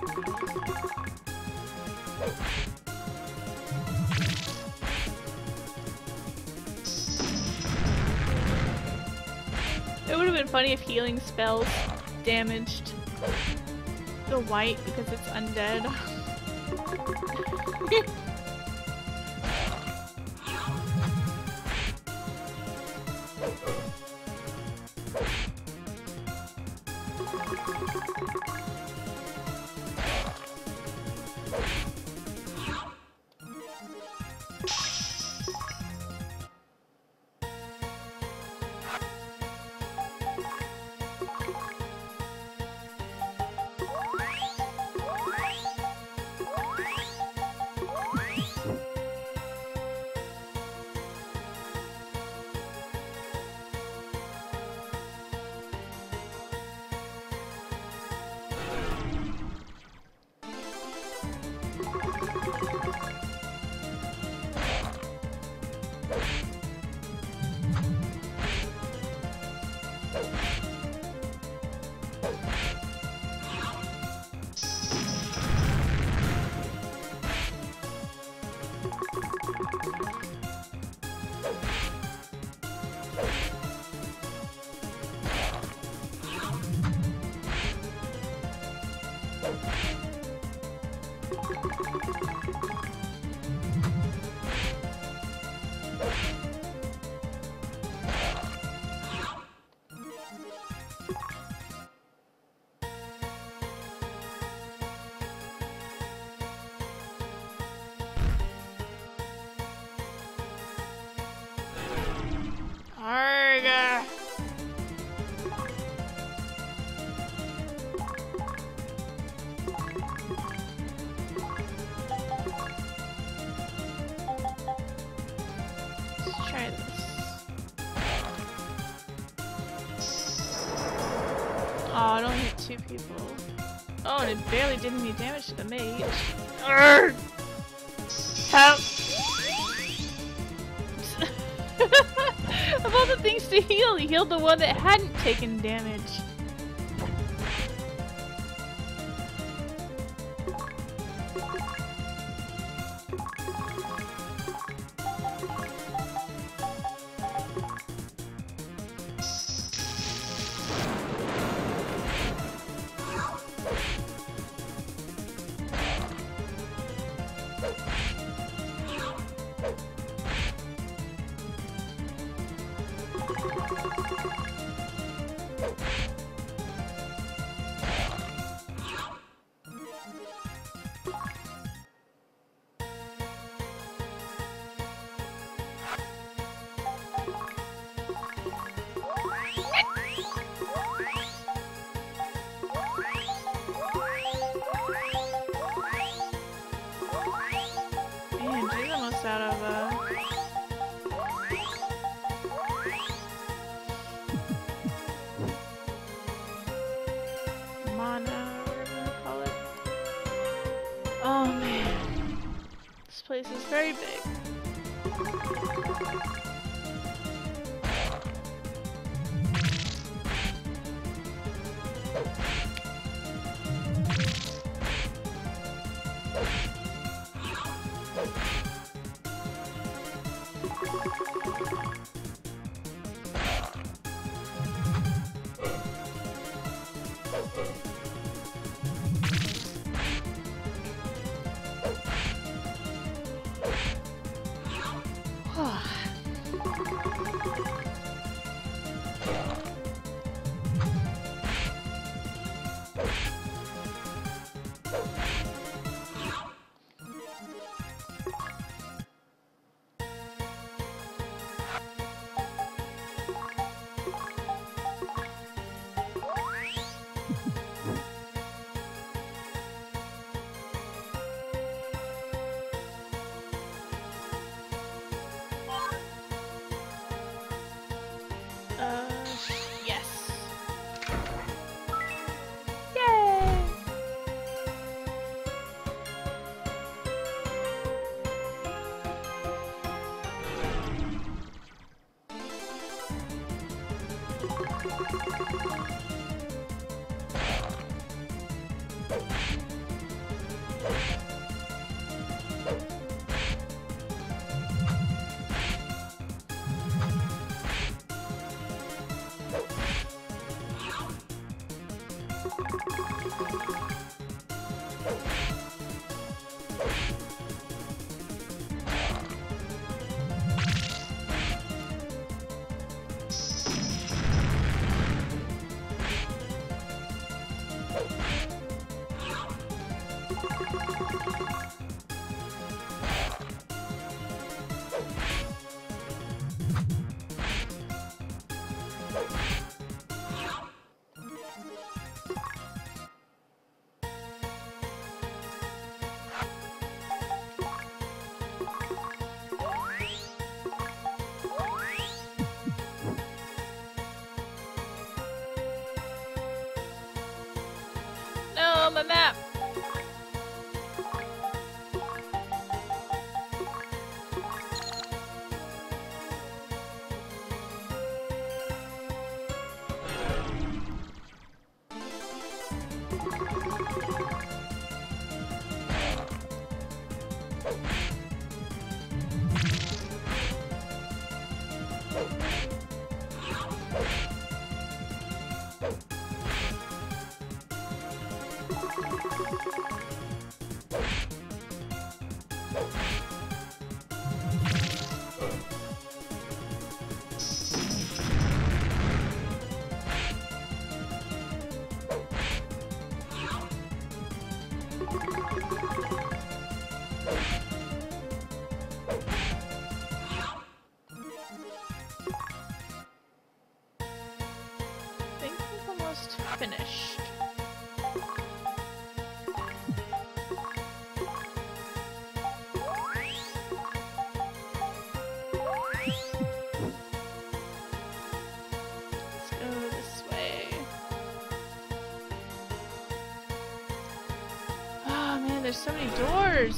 It would have been funny if healing spells damaged the white because it's undead. Arrgh. Let's try this. Oh, it only hit two people. Oh, and it barely did any damage to the mage. Arrgh. Help! Of all the things to heal, he healed the one that hadn't taken damage. Man, she's almost out of uh mana, whatever you call it. Oh man. This place is very big. No, my map! I think it's almost finished. Let's go this way. Oh man, there's so many doors!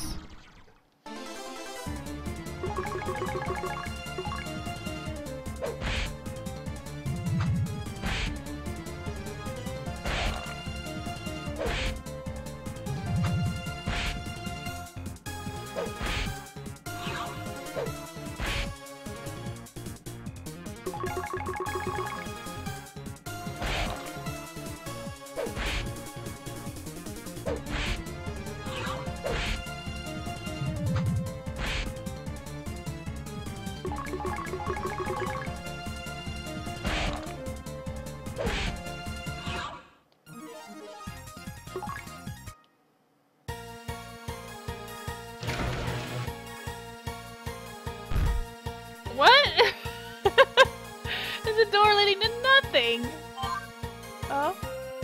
What? There's a door leading to nothing! Oh?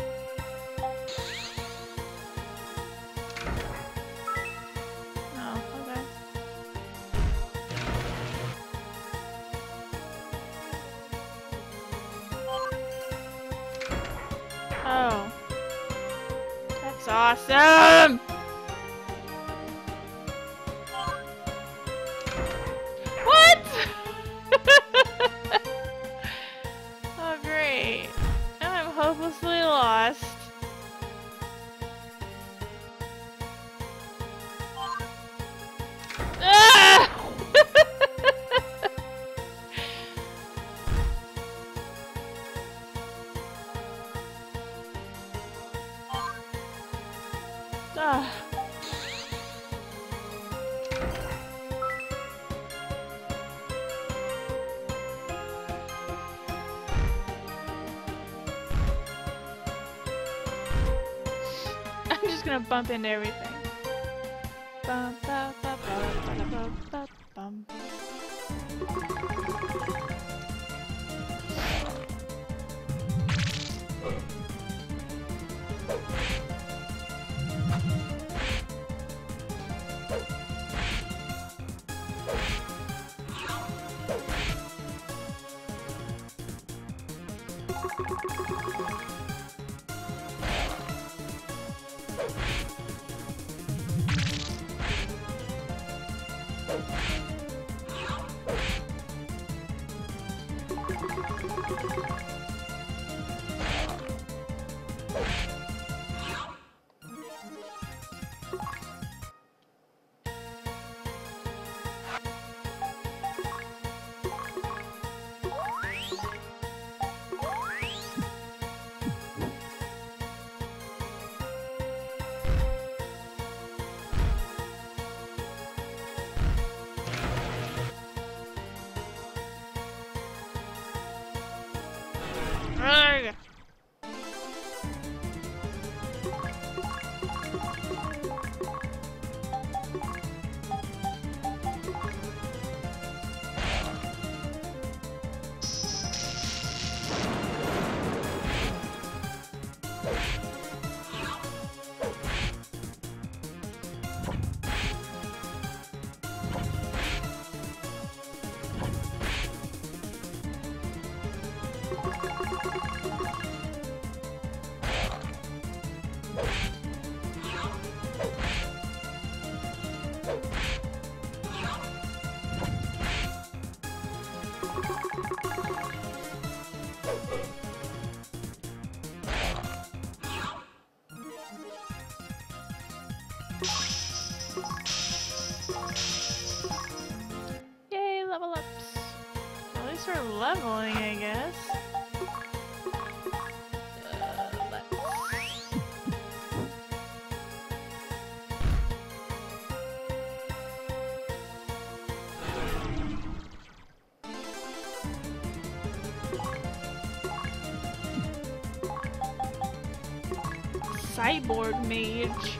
Oh, okay. Oh. That's awesome! What? Oh great. Now I'm hopelessly lost. Ah! Ah. I'm just gonna bump into everything. Bum, ba, ba, ba, ba, ba, ba, bum. for leveling, I guess. Uh, let's... Cyborg mage.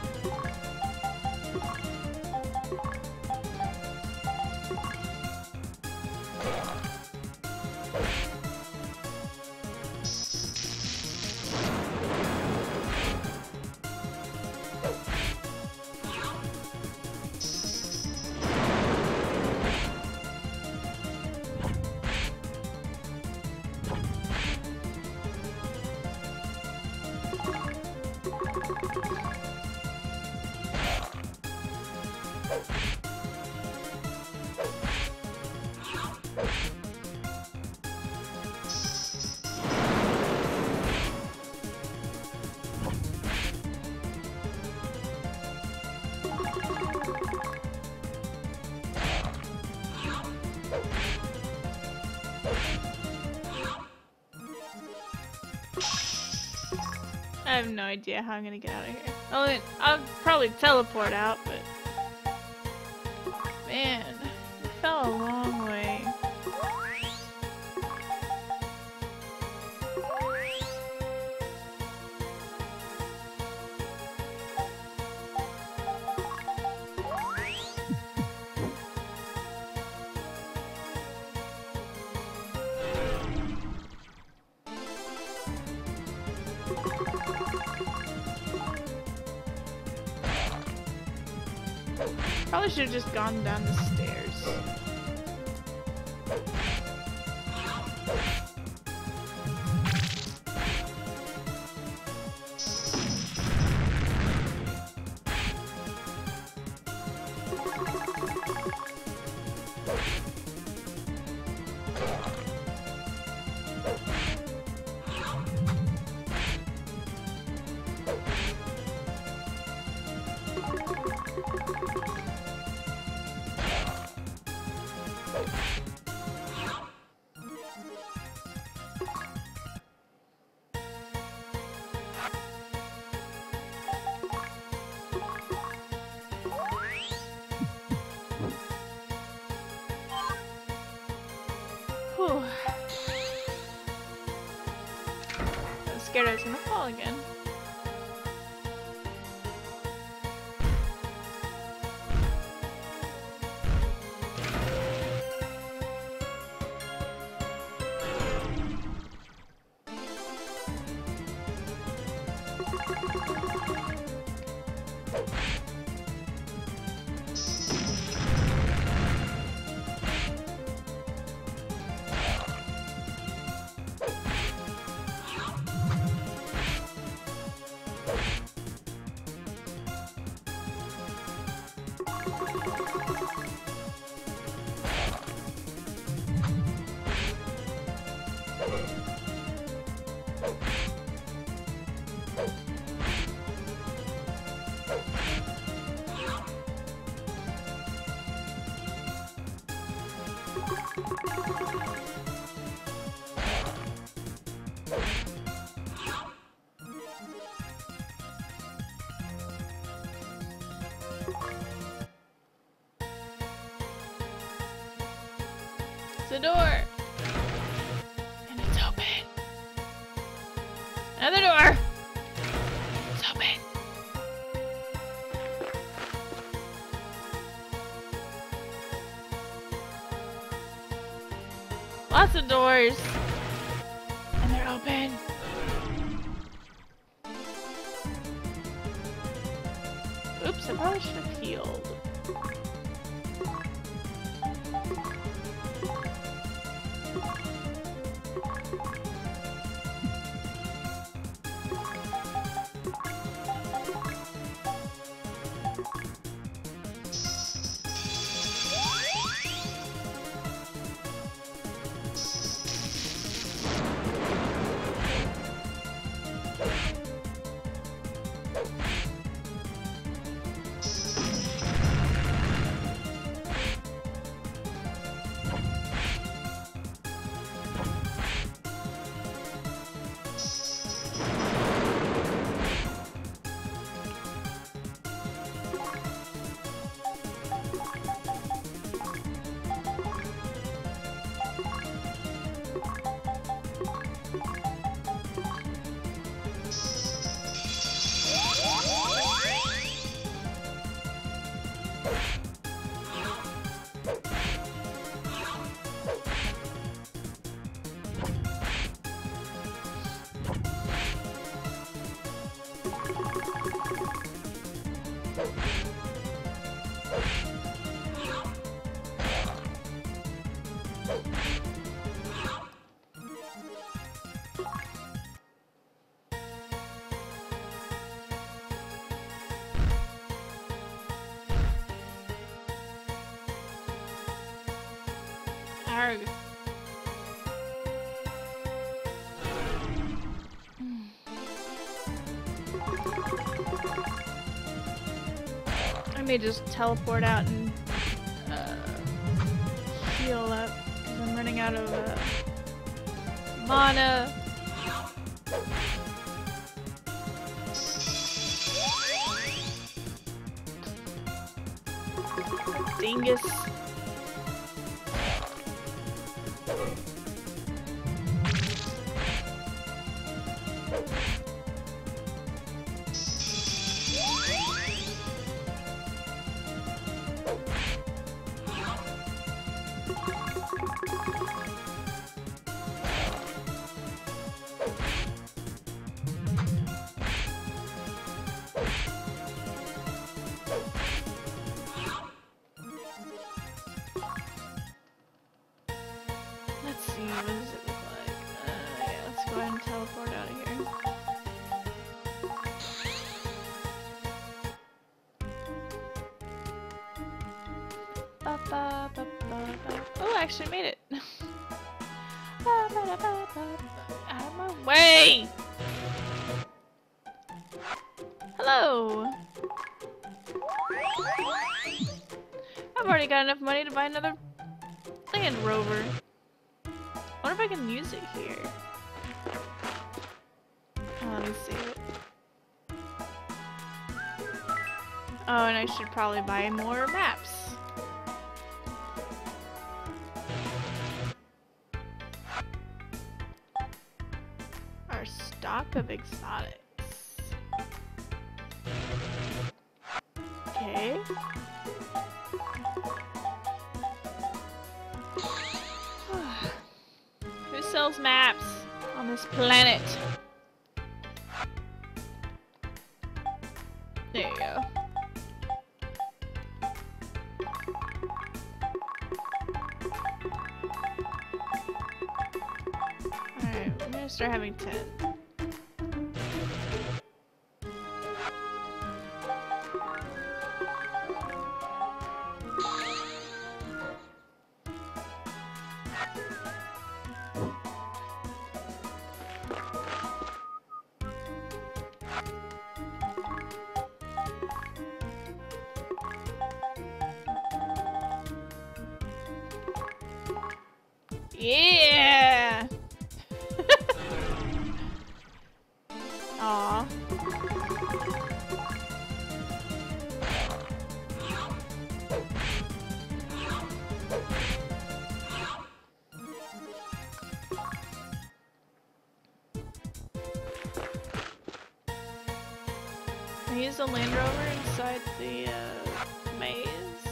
I have no idea how I'm gonna get out of here. I mean, I'll probably teleport out, but... Man, I fell a long way. Probably should have just gone down the stairs. Whew. I was scared I was gonna fall again. The door! And it's open. Another door! It's open. Lots of doors. And they're open. Oops, I probably should have healed. Arg. I may just teleport out and uh, heal up because I'm running out of uh, mana. Dingus. What does it look like? Uh, yeah, let's go ahead and teleport out of here. Ba, ba, ba, ba, ba. Oh, I actually made it. Ba, ba, da, ba, ba. Out of my way! Hello! I've already got enough money to buy another Land Rover. I wonder if I can use it here. Oh, let me see it. Oh, and I should probably buy more maps. Our stock of exotics. Okay. Who sells maps on this planet? There you go. Alright, I'm gonna start having ten. Yeah! Aw. I use the Land Rover inside the uh, maze.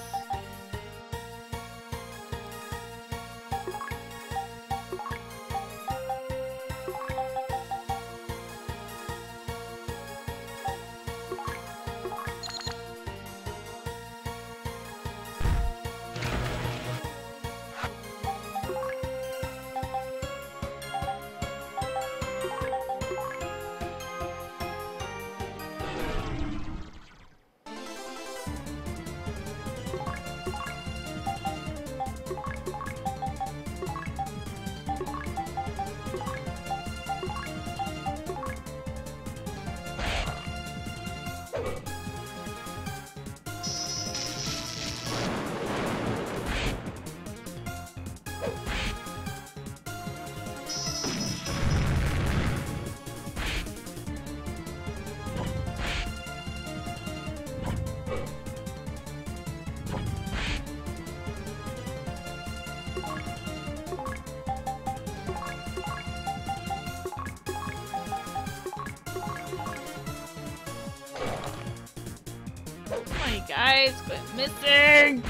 Guys, quit missing!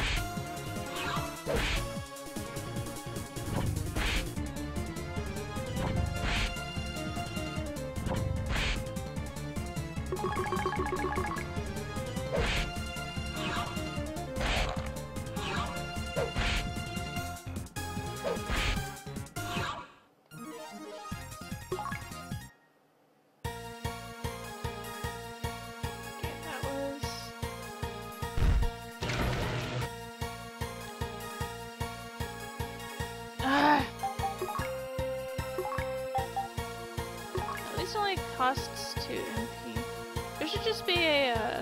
costs to M P. There should just be a, uh...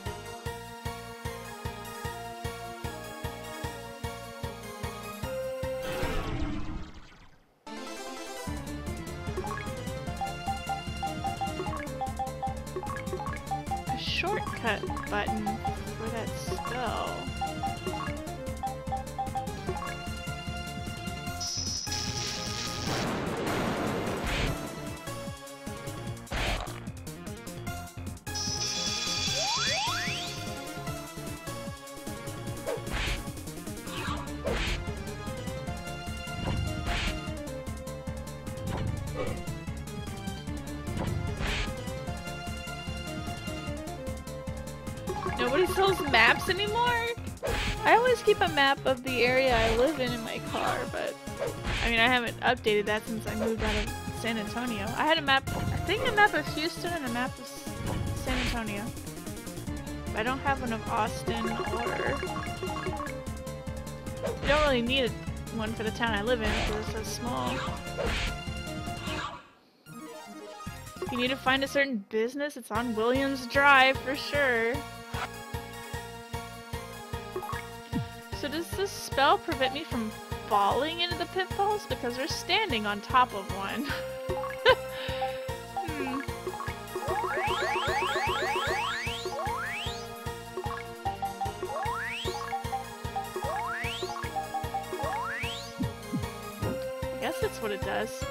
a shortcut button for that spell. Nobody sells maps anymore? I always keep a map of the area I live in in my car, but I mean I haven't updated that since I moved out of San Antonio. I had a map, I think a map of Houston and a map of San Antonio. But I don't have one of Austin or... You don't really need one for the town I live in because it's so small. If you need to find a certain business, it's on Williams Drive for sure. So does this spell prevent me from falling into the pitfalls? Because we're standing on top of one. hmm. I guess that's what it does.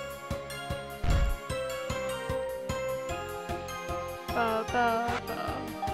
Ba, ba, ba.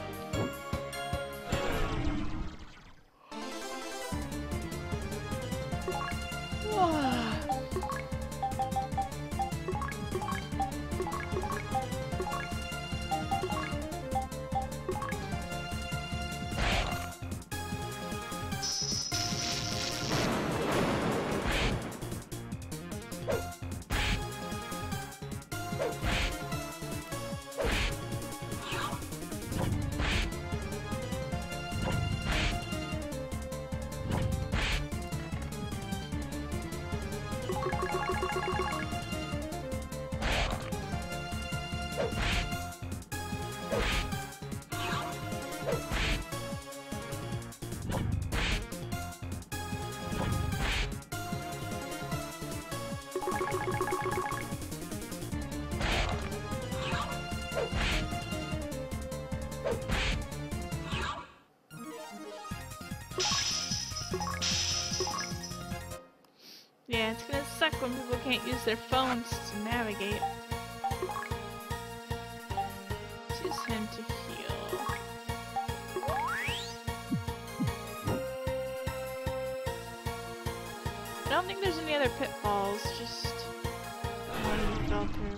Yeah, it's gonna suck when people can't use their phones to navigate. Let's use him to heal. I don't think there's any other pitfalls, just the one we fell through.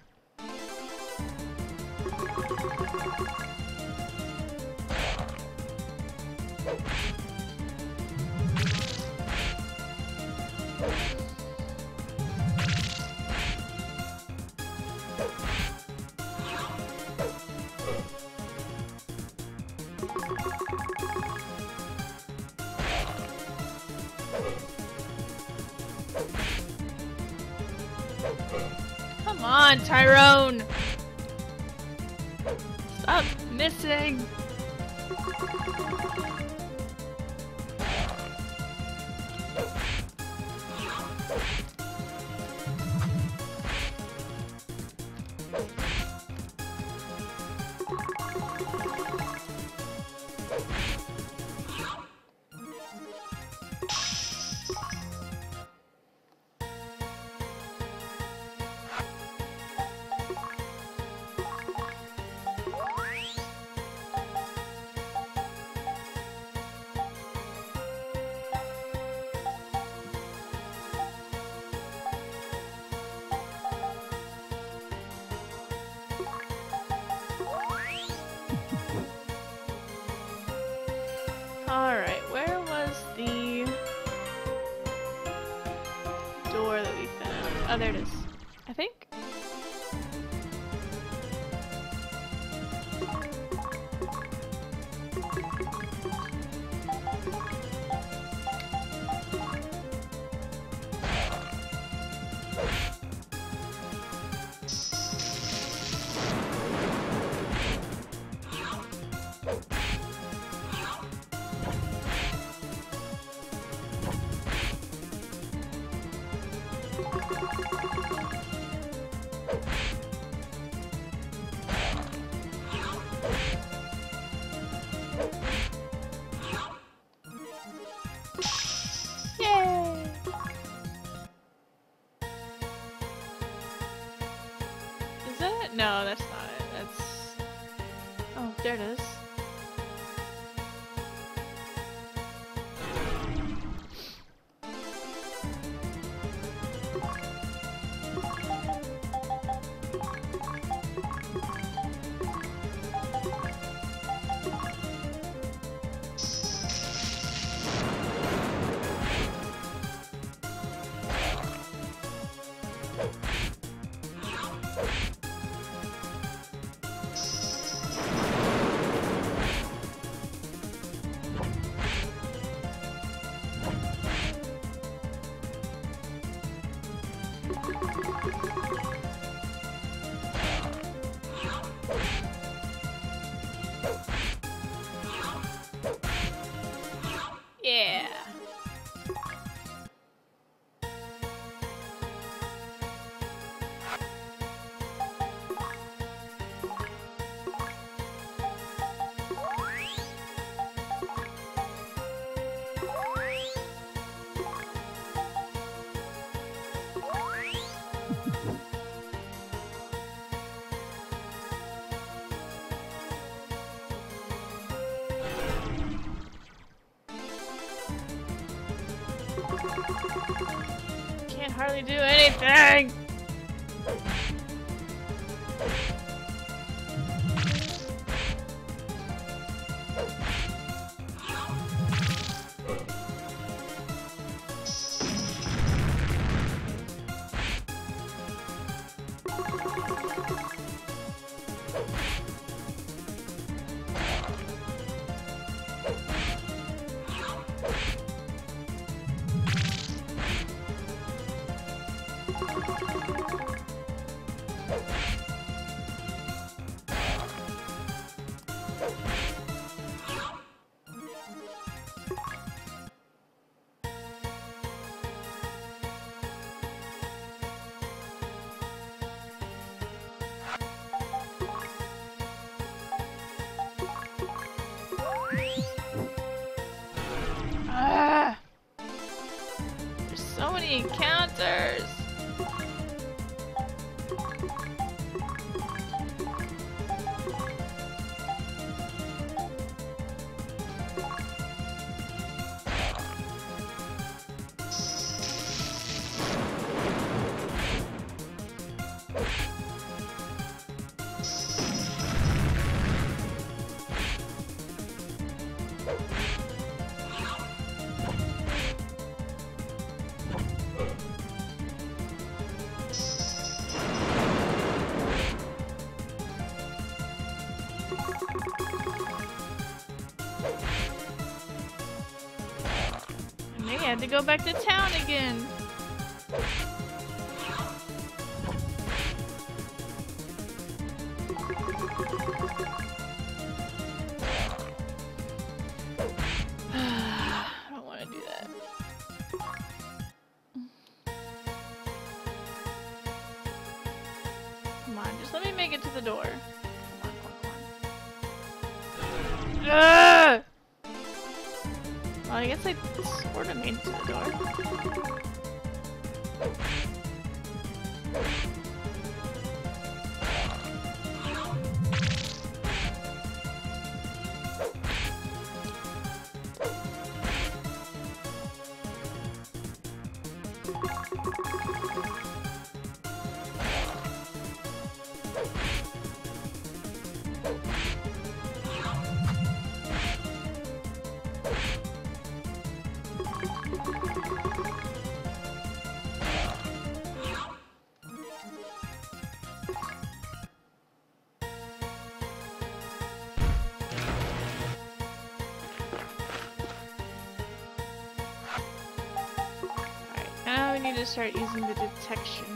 Come on, Tyrone! Stop missing! Alright, where was the door that we found? Oh, there it is. I think? Yay! Is that it? No, that's not it. That's... Oh, there it is. Yeah. Can't hardly do anything. Ah! There's so many encounters. And they had to go back to town again. I don't want to do that. Come on, just let me make it to the door. Come on, come on, come on. Ah! Well, I guess I sort of made it to the door. Now we need to start using the detection.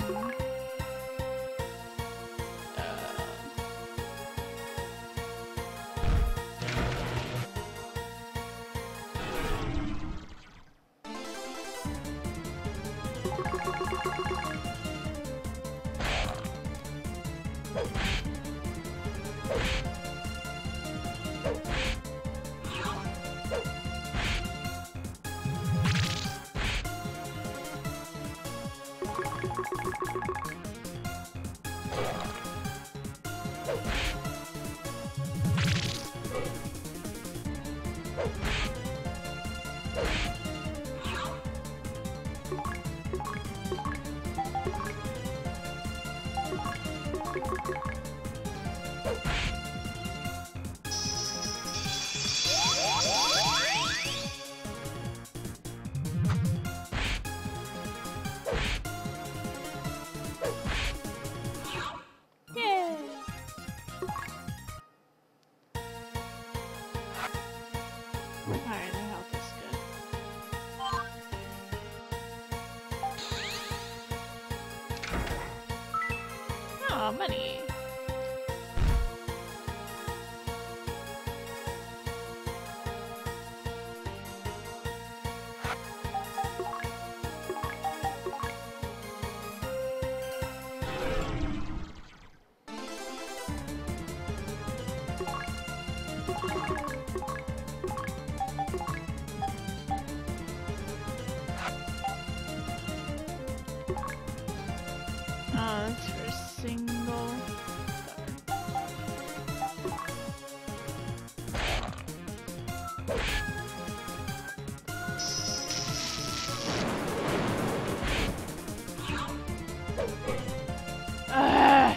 Uh... Alright, their health is good. Oh, money. Oh, that's for single. Ugh.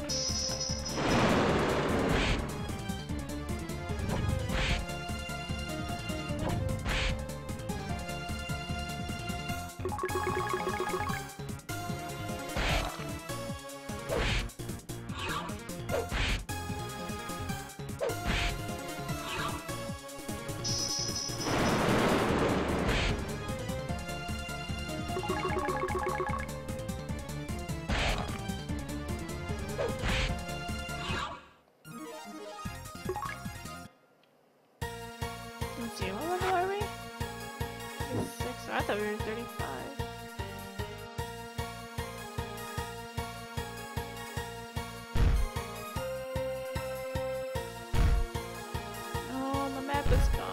Let's see, what level are we? Six. Oh, I thought we were thirty-five. Oh, the map is gone.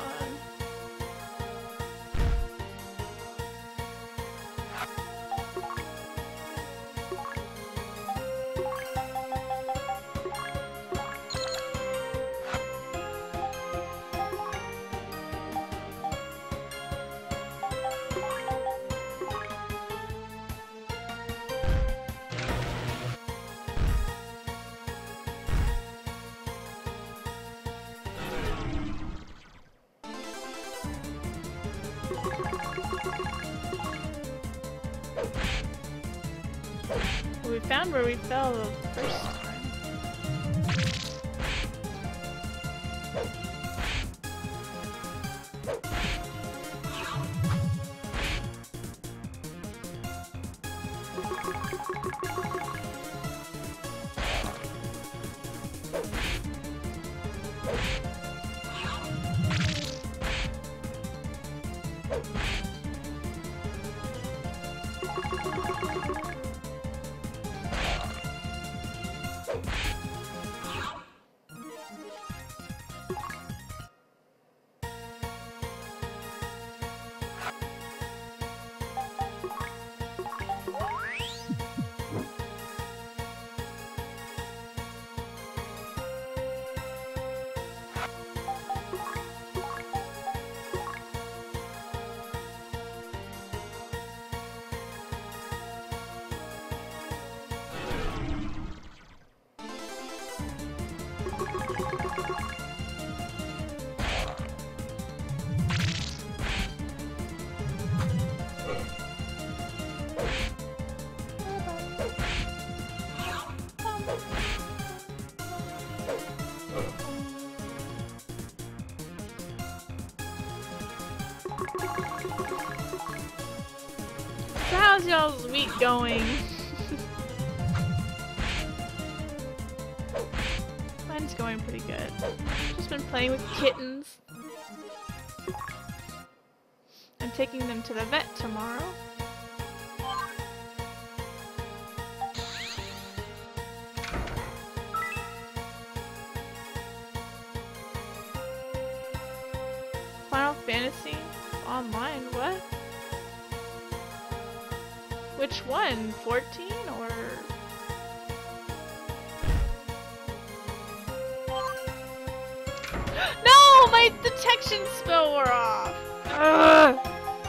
We found where we fell the first time. So how's y'all's week going? Mine's going pretty good. Just been playing with kittens. I'm taking them to the vet tomorrow. Final Fantasy online, what? Which one? fourteen or? No! My detection spell wore off! Ugh.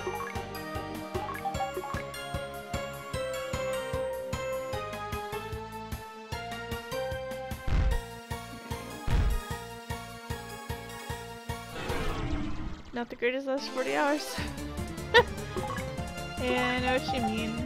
Not the greatest last forty hours. Yeah, I know what you mean.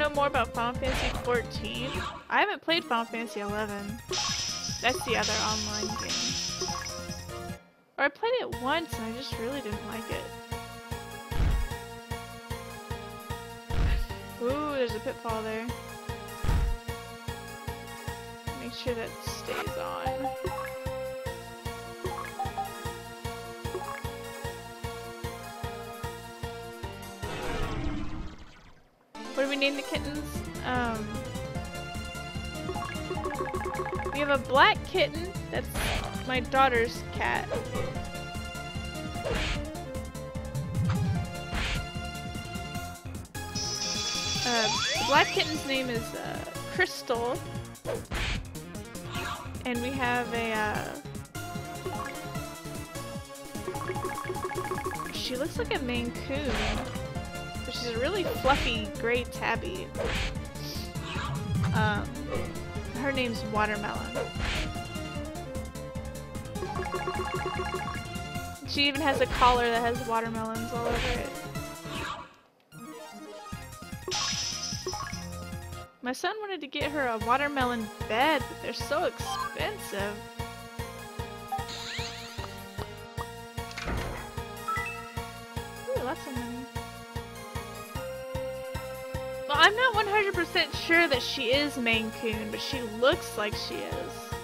know more about Final Fantasy fourteen? I haven't played Final Fantasy eleven. That's the other online game. Or I played it once and I just really didn't like it. Ooh, there's a pitfall there. Make sure that stays on. What do we name the kittens? Um, we have a black kitten. That's my daughter's cat. Uh, the black kitten's name is uh, Crystal. And we have a, uh... she looks like a Maine Coon. But she's a really fluffy gray tabby. Um, her name's Watermelon. She even has a collar that has watermelons all over it. My son wanted to get her a watermelon bed, but they're so expensive. Ooh, lots of money. Well, I'm not one hundred percent sure that she is Maine Coon, but she looks like she is.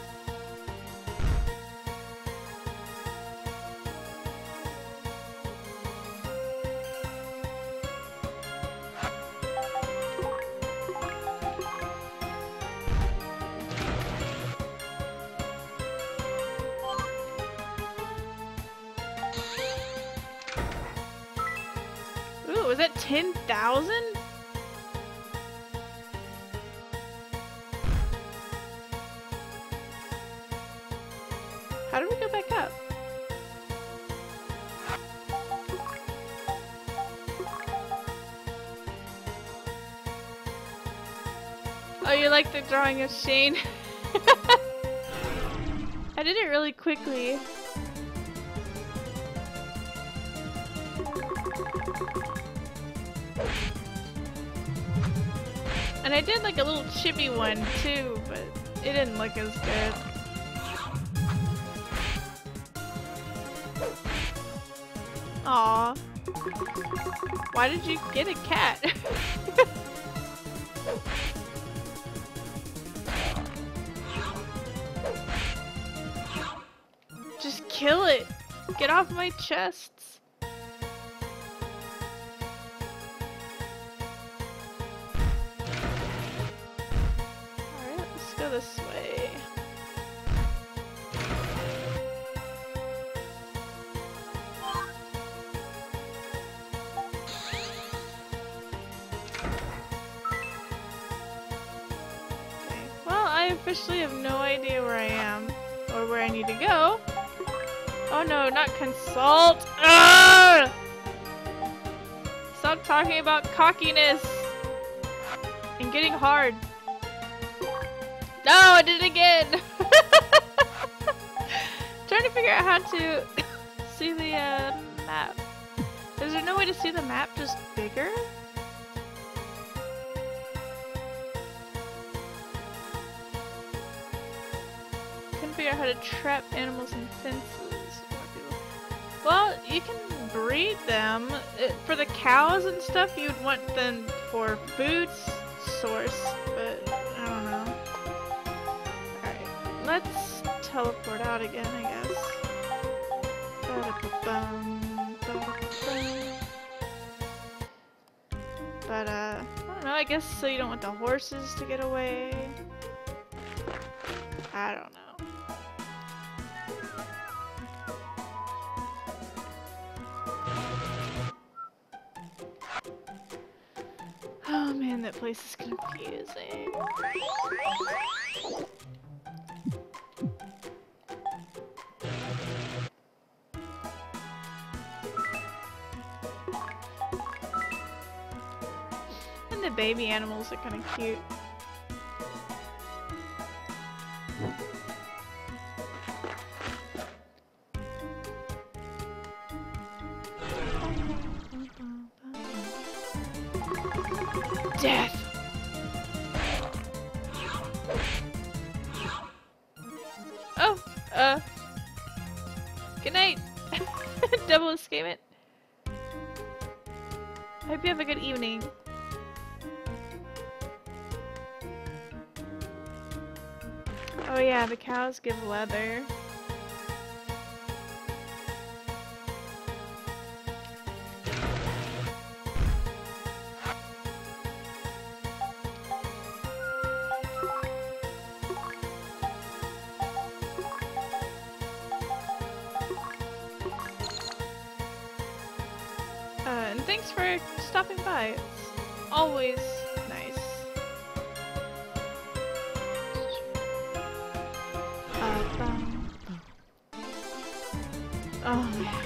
Was that ten thousand? How do we go back up? Oh, you like the drawing of Shane? I did it really quickly. And I did like a little chibi one too, but it didn't look as good. Aww. Why did you get a cat? Just kill it! Get off my chests! This way. Okay. Well, I officially have no idea where I am or where I need to go. Oh no, not consult. Ugh! Stop talking about cockiness and getting hard. No, I did it again! Trying to figure out how to see the uh, map. Is there no way to see the map just bigger? Couldn't figure out how to trap animals in fences. Well, you can breed them. It, for the cows and stuff, you'd want them for food source, but I don't know. Let's teleport out again, I guess. But, uh, I don't know, I guess so you don't want the horses to get away. I don't know. Oh man, that place is confusing. And the baby animals are kind of cute. Death! Uh. Good night. Double escapement. I hope you have a good evening. Oh yeah, the cows give leather. Uh, and thanks for stopping by. It's always nice. Uh, bum, bum. Oh man.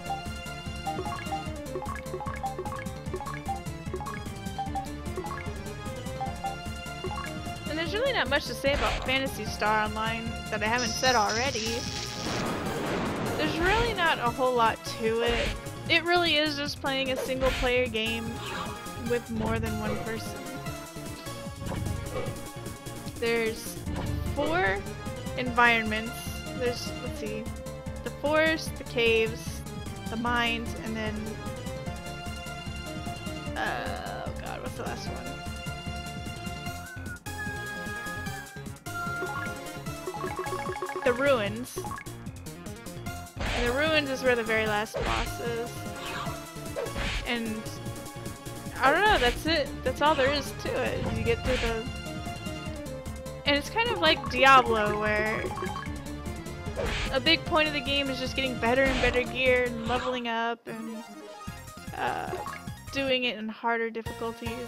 And there's really not much to say about Phantasy Star Online that I haven't said already. There's really not a whole lot to it. It really is just playing a single player game with more than one person. There's four environments. There's, let's see, the forest, the caves, the mines, and then, uh, oh god, what's the last one? The ruins. And the ruins is where the very last boss is. And I don't know, that's it. That's all there is to it. You get through the... And it's kind of like Diablo, where a big point of the game is just getting better and better gear and leveling up and uh, doing it in harder difficulties.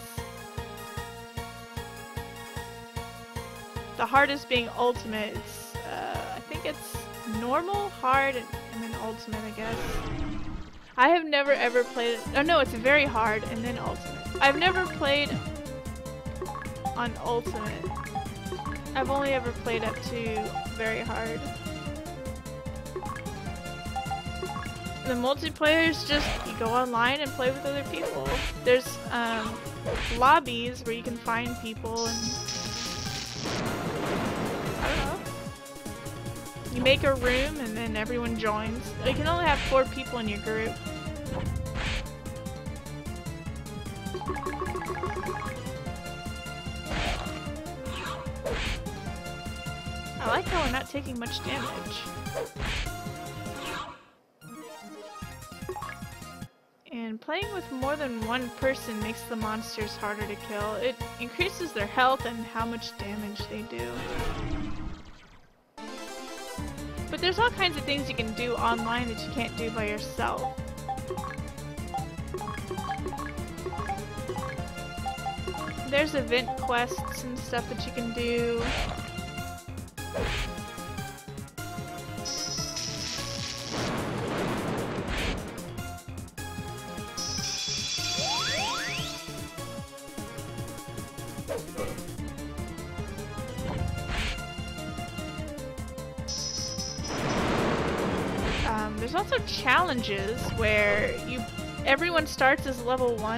The hardest being ultimate. It's, uh, I think it's normal, hard, and, and then ultimate, I guess. I have never ever played... Oh no, it's very hard and then ultimate. I've never played on ultimate. I've only ever played up to very hard. The multiplayer is just, you go online and play with other people. There's um, lobbies where you can find people and... I don't know. You make a room and then everyone joins. You can only have four people in your group. I like how we're not taking much damage. And playing with more than one person makes the monsters harder to kill. It increases their health and how much damage they do. But there's all kinds of things you can do online that you can't do by yourself. There's event quests and stuff that you can do. Um, there's also challenges where you everyone starts as level one.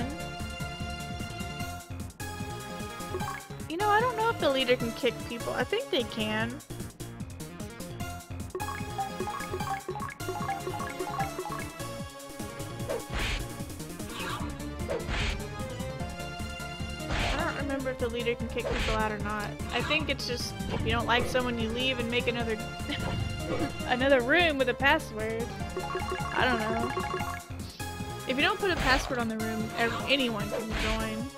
You know, I don't know if the leader can kick people. I think they can. I don't remember if the leader can kick people out or not. I think it's just if you don't like someone, you leave and make another another room with a password. I don't know. If you don't put a password on the room, anyone can join.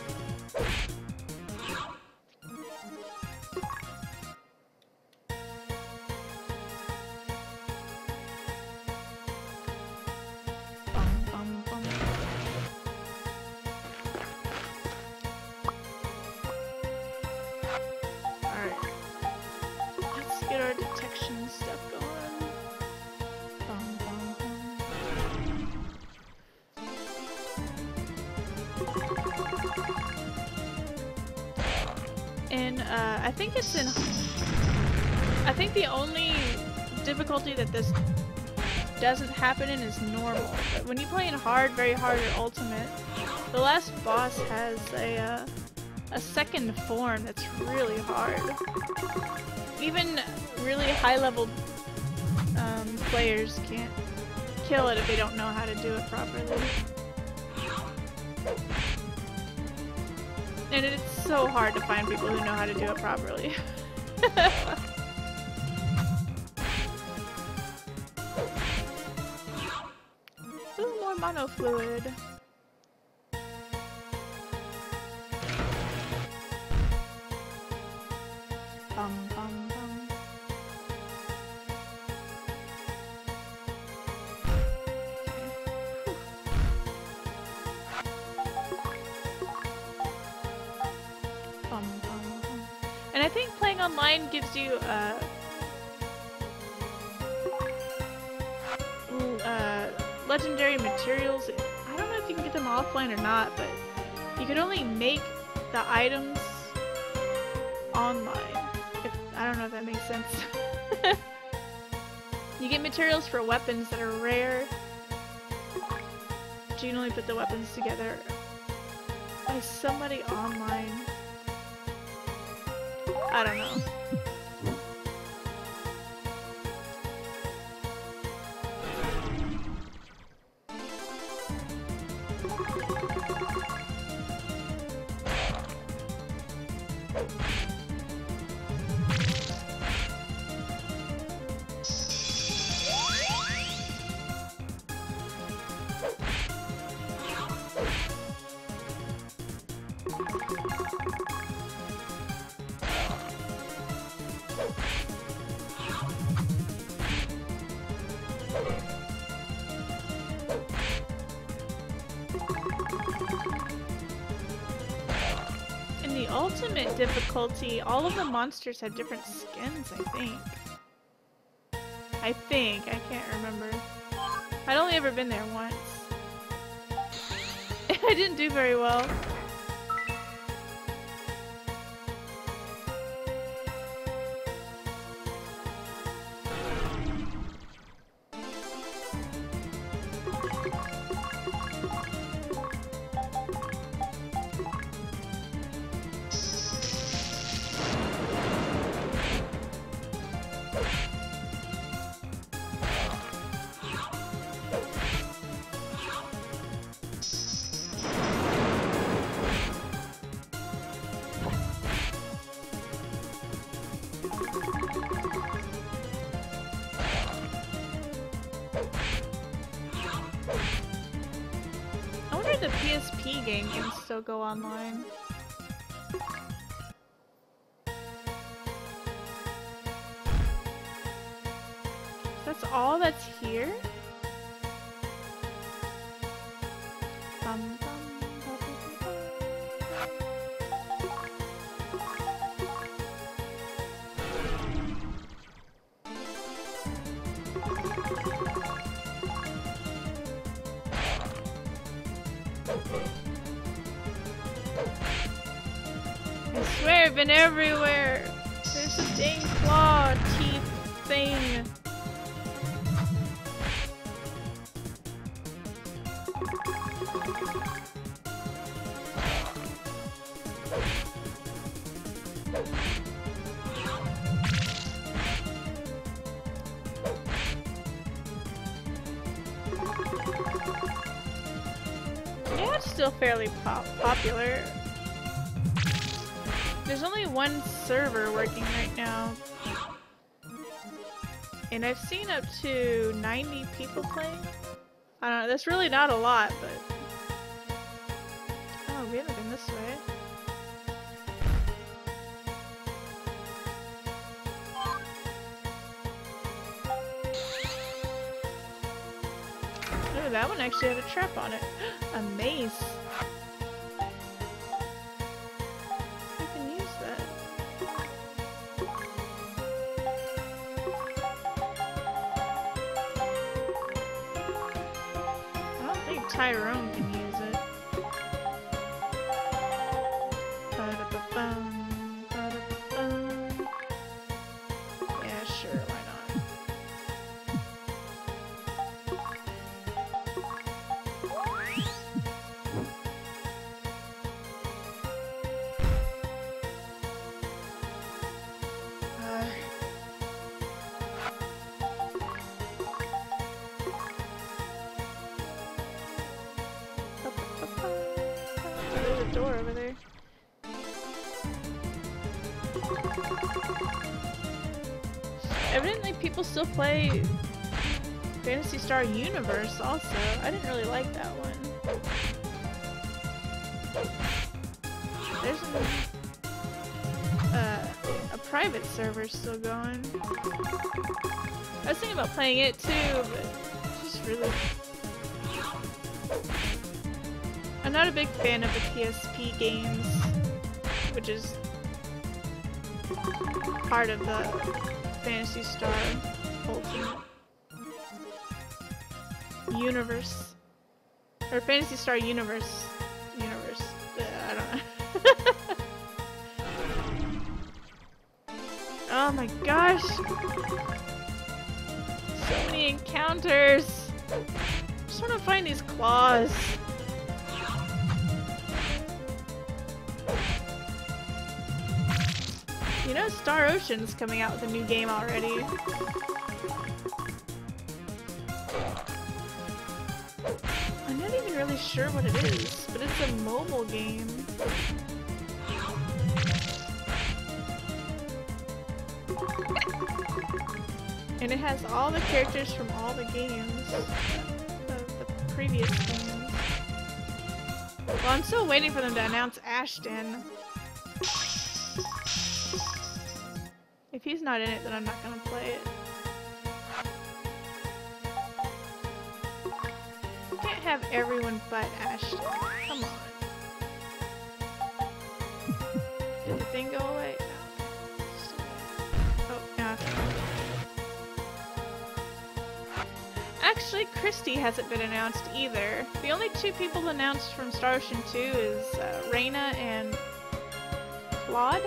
And uh, I think it's in... I think the only difficulty that this doesn't happen in is normal. But when you play in hard, very hard, or ultimate, the last boss has a uh, a second form that's really hard. Even really high-level um, players can't kill it if they don't know how to do it properly. And it's so hard to find people who know how to do it properly. Ooh, more mono fluid. Bum, bum, bum. Bum, bum, bum. And I think playing online gives you uh, uh, legendary materials. I don't know if you can get them offline or not, but you can only make the items online. If, I don't know if that makes sense. You get materials for weapons that are rare, but you can only put the weapons together by somebody online. I don't know. In the ultimate difficulty, all of the monsters have different skins, I think. I think. I can't remember. I'd only ever been there once. I didn't do very well. The P S P game can still go online. That's all that's here? Bum, bum, bum, bum, bum. I swear I've been everywhere. There's a dang claw teeth thing. Yeah, it's still fairly pop popular. There's only one server working right now, and I've seen up to ninety people playing. I don't know, that's really not a lot, but... Oh, we haven't been this way. Oh, that one actually had a trap on it. A mace. Tyrone can use it. Ba-da-ba-bum, ba-da-ba-bum. Yeah, sure, why not? door over there. Evidently people still play Phantasy Star Universe also. I didn't really like that one. There's an, uh, a private server still going. I was thinking about playing it too, but it's just really... I'm not a big fan of the P S P games, which is part of the Phantasy Star Ultimate Universe. Or Phantasy Star Universe. Universe. Uh, I don't know. Oh my gosh! So many encounters! I just want to find these claws. You know Star Ocean's coming out with a new game already. I'm not even really sure what it is, but it's a mobile game. And it has all the characters from all the games. The, the previous games. Well, I'm still waiting for them to announce Ashton. If he's not in it, then I'm not gonna play it. You can't have everyone but Ashton. Come on. Did the thing go away? No. Oh, yeah. Actually, Christy hasn't been announced either. The only two people announced from Star Ocean two is uh, Reyna and Claude.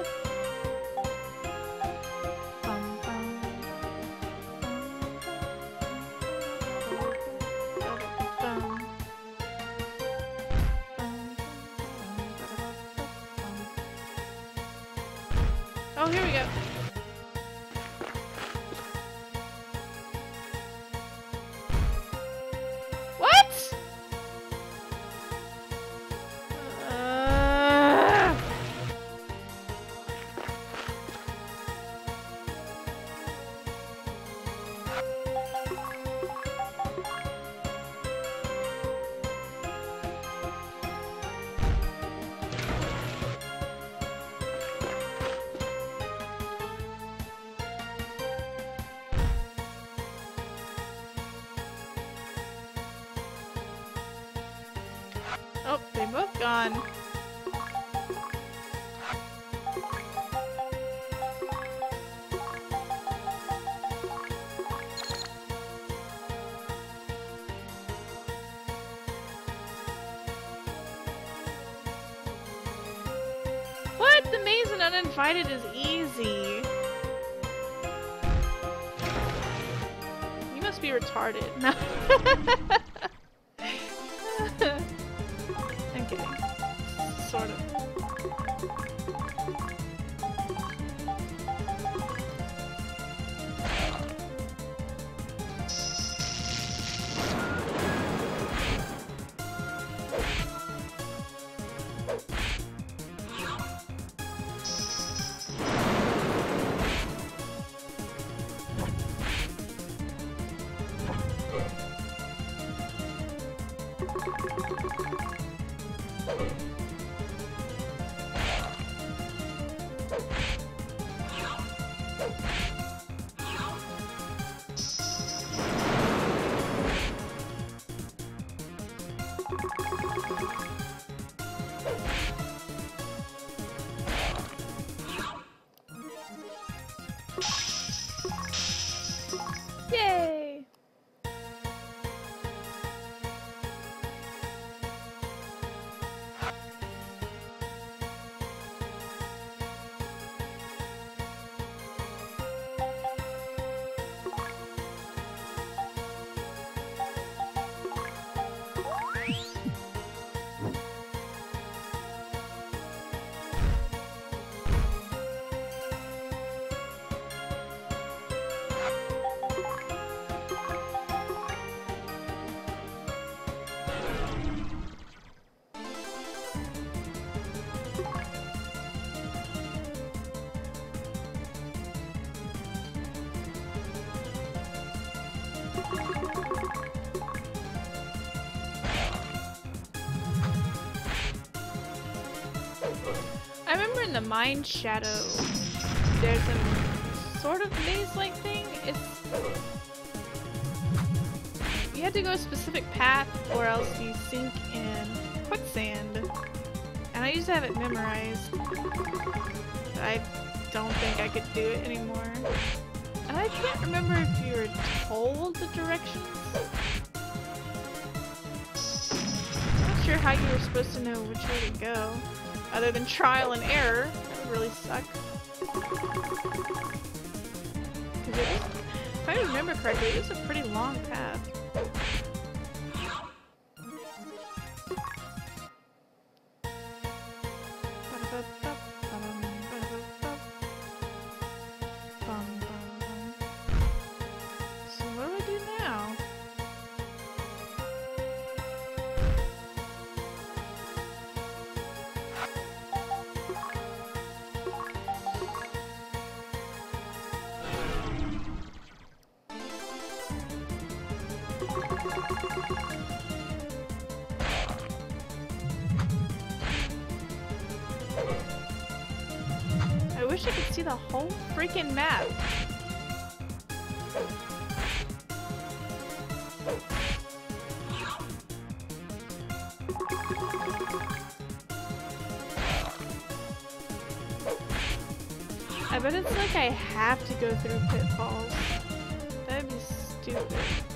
Oh, here we go. What? Uh... Oh, they both gone. What? The maze and uninvited is easy. You must be retarded. No. I'm kidding. Sort of. the Mind Shadow, there's a sort of maze-like thing. It's you have to go a specific path, or else you sink in quicksand. And I used to have it memorized, but I don't think I could do it anymore. And I can't remember if you were told the directions. I'm not sure how you were supposed to know which way to go, other than trial and error. That would really suck. Because it was, if I remember correctly, it was a pretty long path. I wish I could see the whole freaking map. I bet it's like I have to go through pitfalls. That'd be stupid.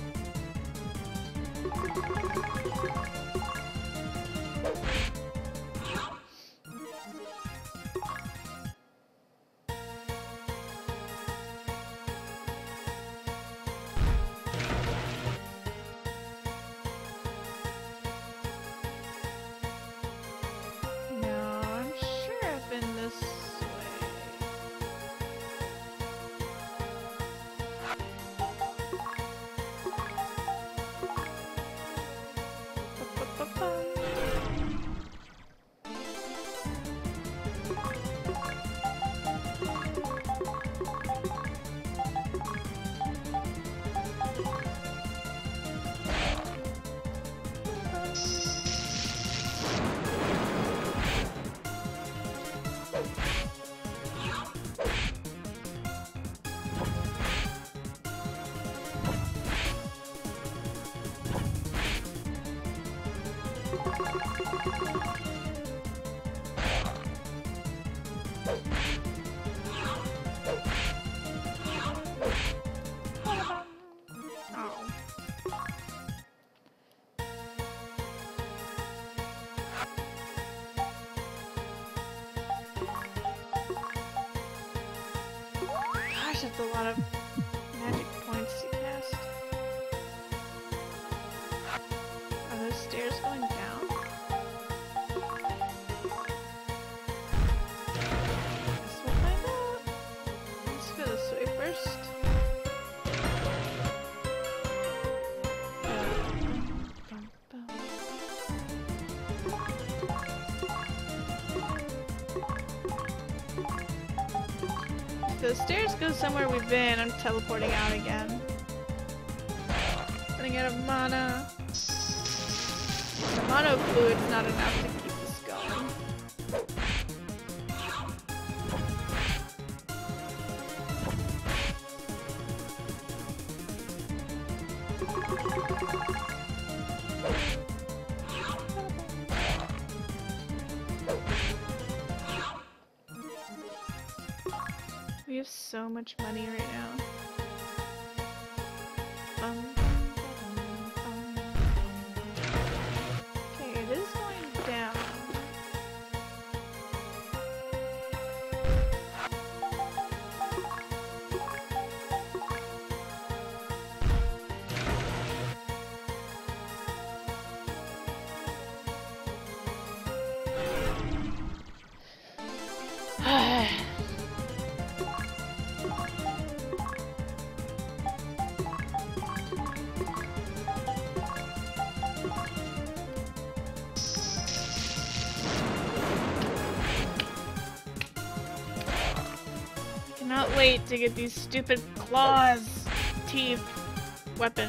That's a lot of magic points to cast. Are those stairs going down? Guess we'll find out. Let's go this way first. The stairs go somewhere we've been. I'm teleporting out again. Running out of mana. The mono fluid's not enough to keep this going. We have so much money right now. Um, okay, it is going down. Cannot wait to get these stupid claws, teeth, weapon.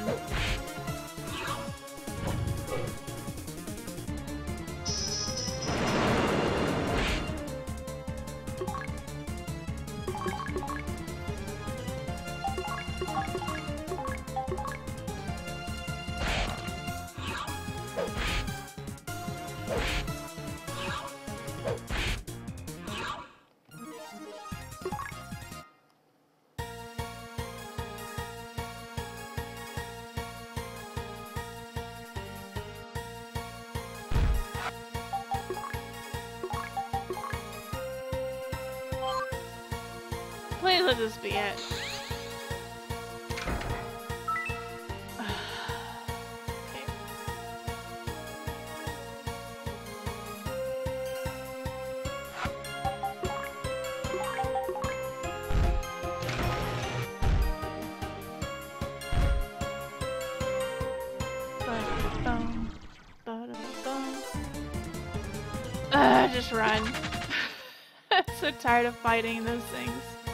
Please let this be it. Ugh, just run. I'm so tired of fighting those things.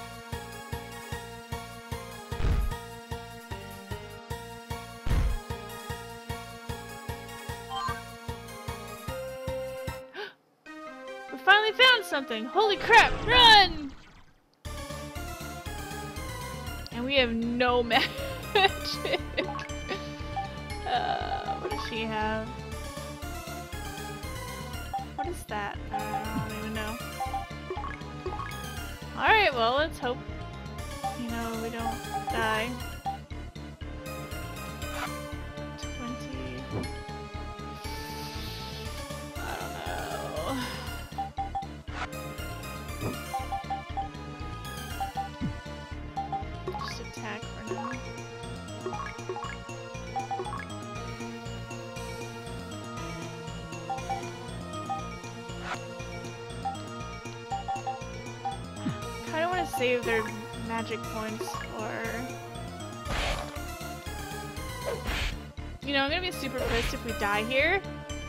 We finally found something! Holy crap! Run! And we have no magic. uh, what does she have? What is that? I don't even know. Alright, well, let's hope, you know, we don't die. twenty. I don't know. Just attack for now. I don't want to save their magic points or... You know, I'm gonna be super pissed if we die here.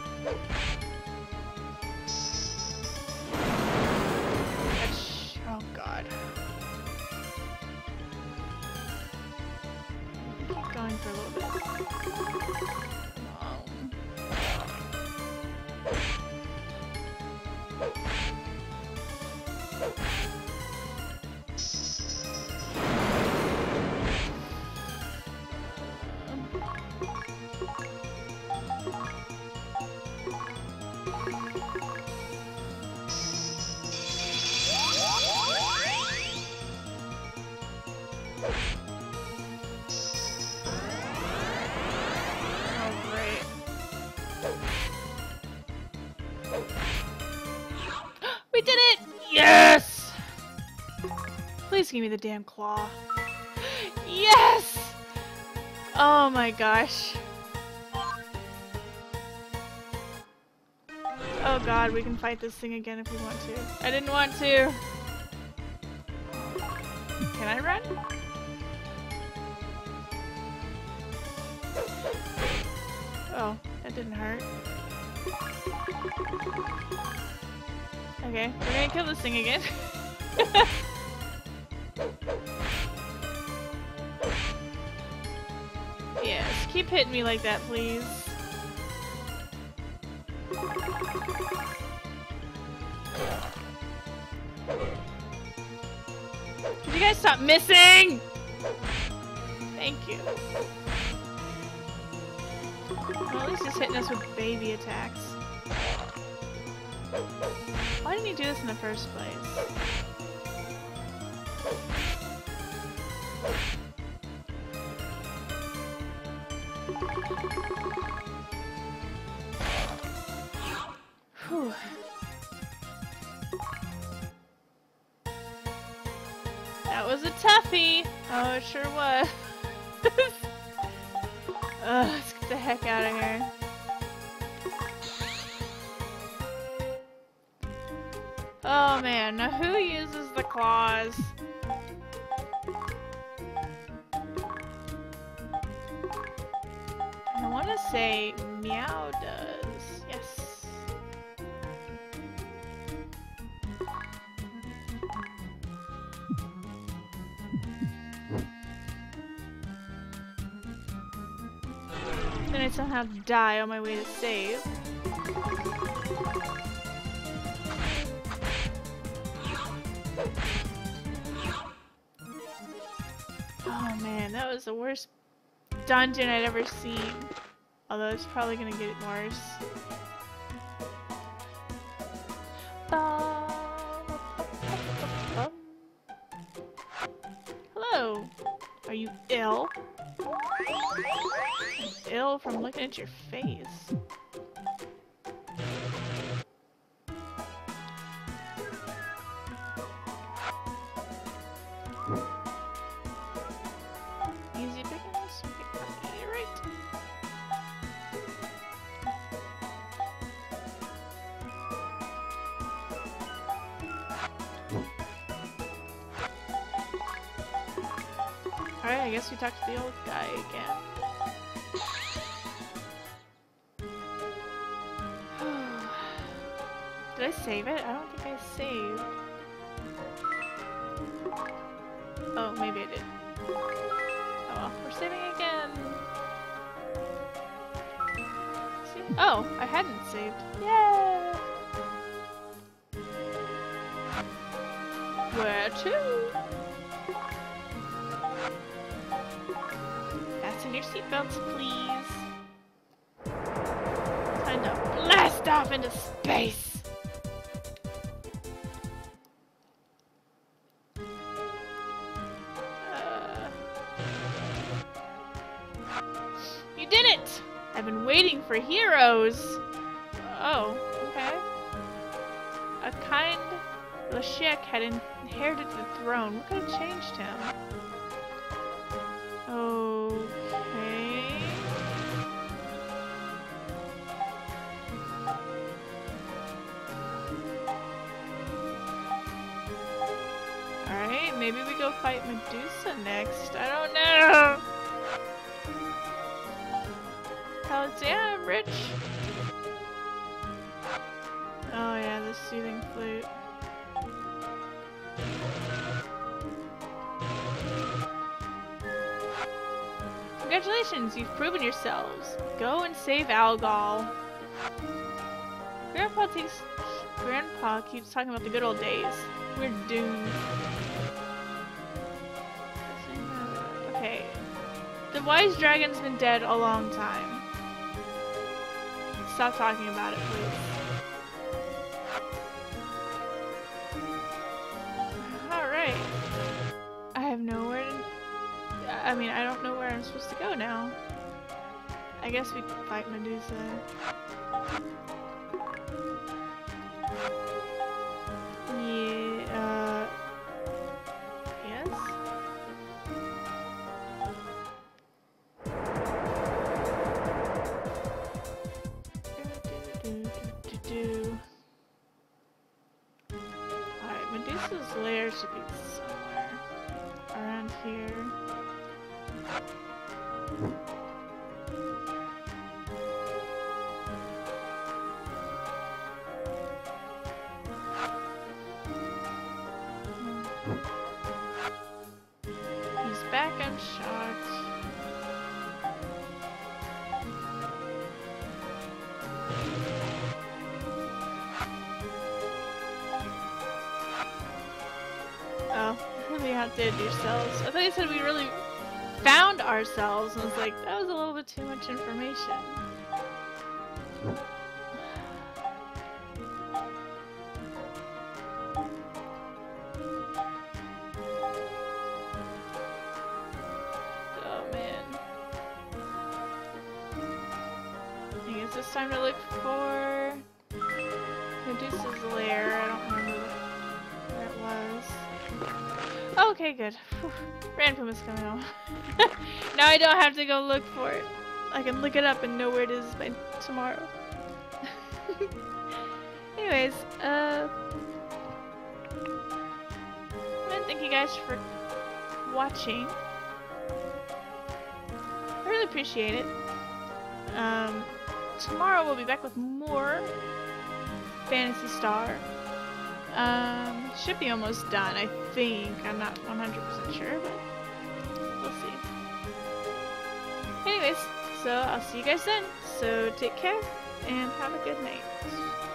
That's... Oh god. Keep going for a little bit. Um... We did it! Yes! Please give me the damn claw. Yes! Oh my gosh. Oh god, we can fight this thing again if we want to. I didn't want to. Can I run? Oh, that didn't hurt. Okay, we're gonna kill this thing again. Yes, keep hitting me like that, please. Could you guys stop missing? Thank you. Well, at least he's hitting us with baby attacks. Why didn't he do this in the first place? Whew. That was a toughie! Oh, it sure was. Ugh, let's get the heck out of here. Oh man, now who uses the claws? I want to say Meow does. Yes. Then I somehow die on my way to save. Oh man, that was the worst dungeon I'd ever seen. Although it's probably gonna get worse. Hello. Are you ill? I'm ill from looking at your face. Alright, I guess we talk to the old guy again. Did I save it? I don't think I saved. Oh, maybe I did. Oh well, we're saving again. See? Oh, I hadn't saved. Yay! Where to? Fasten your seatbelts, please. Time to blast off into space. I've been waiting for heroes! Oh, okay. A kind Lashik had inherited the throne. What could have changed him? Okay... Alright, maybe we go fight Medusa next. I don't know! Yeah, I'm rich. Oh yeah, the soothing flute. Congratulations, you've proven yourselves. Go and save Algol. Grandpa takes Grandpa keeps talking about the good old days. We're doomed. Okay. The wise dragon's been dead a long time. Stop talking about it, please. Alright. I have nowhere to... I mean, I don't know where I'm supposed to go now. I guess we can fight Medusa. Yeah, uh... Yes? Alright, Medusa's lair should be somewhere around here. He's back unshot. Oh, we outdid yourselves. I thought you said we really found ourselves, and I was like, that was a little bit too much information. Oh man. I think it's just time to look for Medusa's lair. I don't remember where it was. Okay, good. Ranpuma's coming home. Now I don't have to go look for it. I can look it up and know where it is by tomorrow. Anyways, uh... well, thank you guys for watching. I really appreciate it. Um, tomorrow we'll be back with more Phantasy Star. Um, should be almost done, I think. I'm not one hundred percent sure, but we'll see. Anyways, so I'll see you guys then. So take care and have a good night.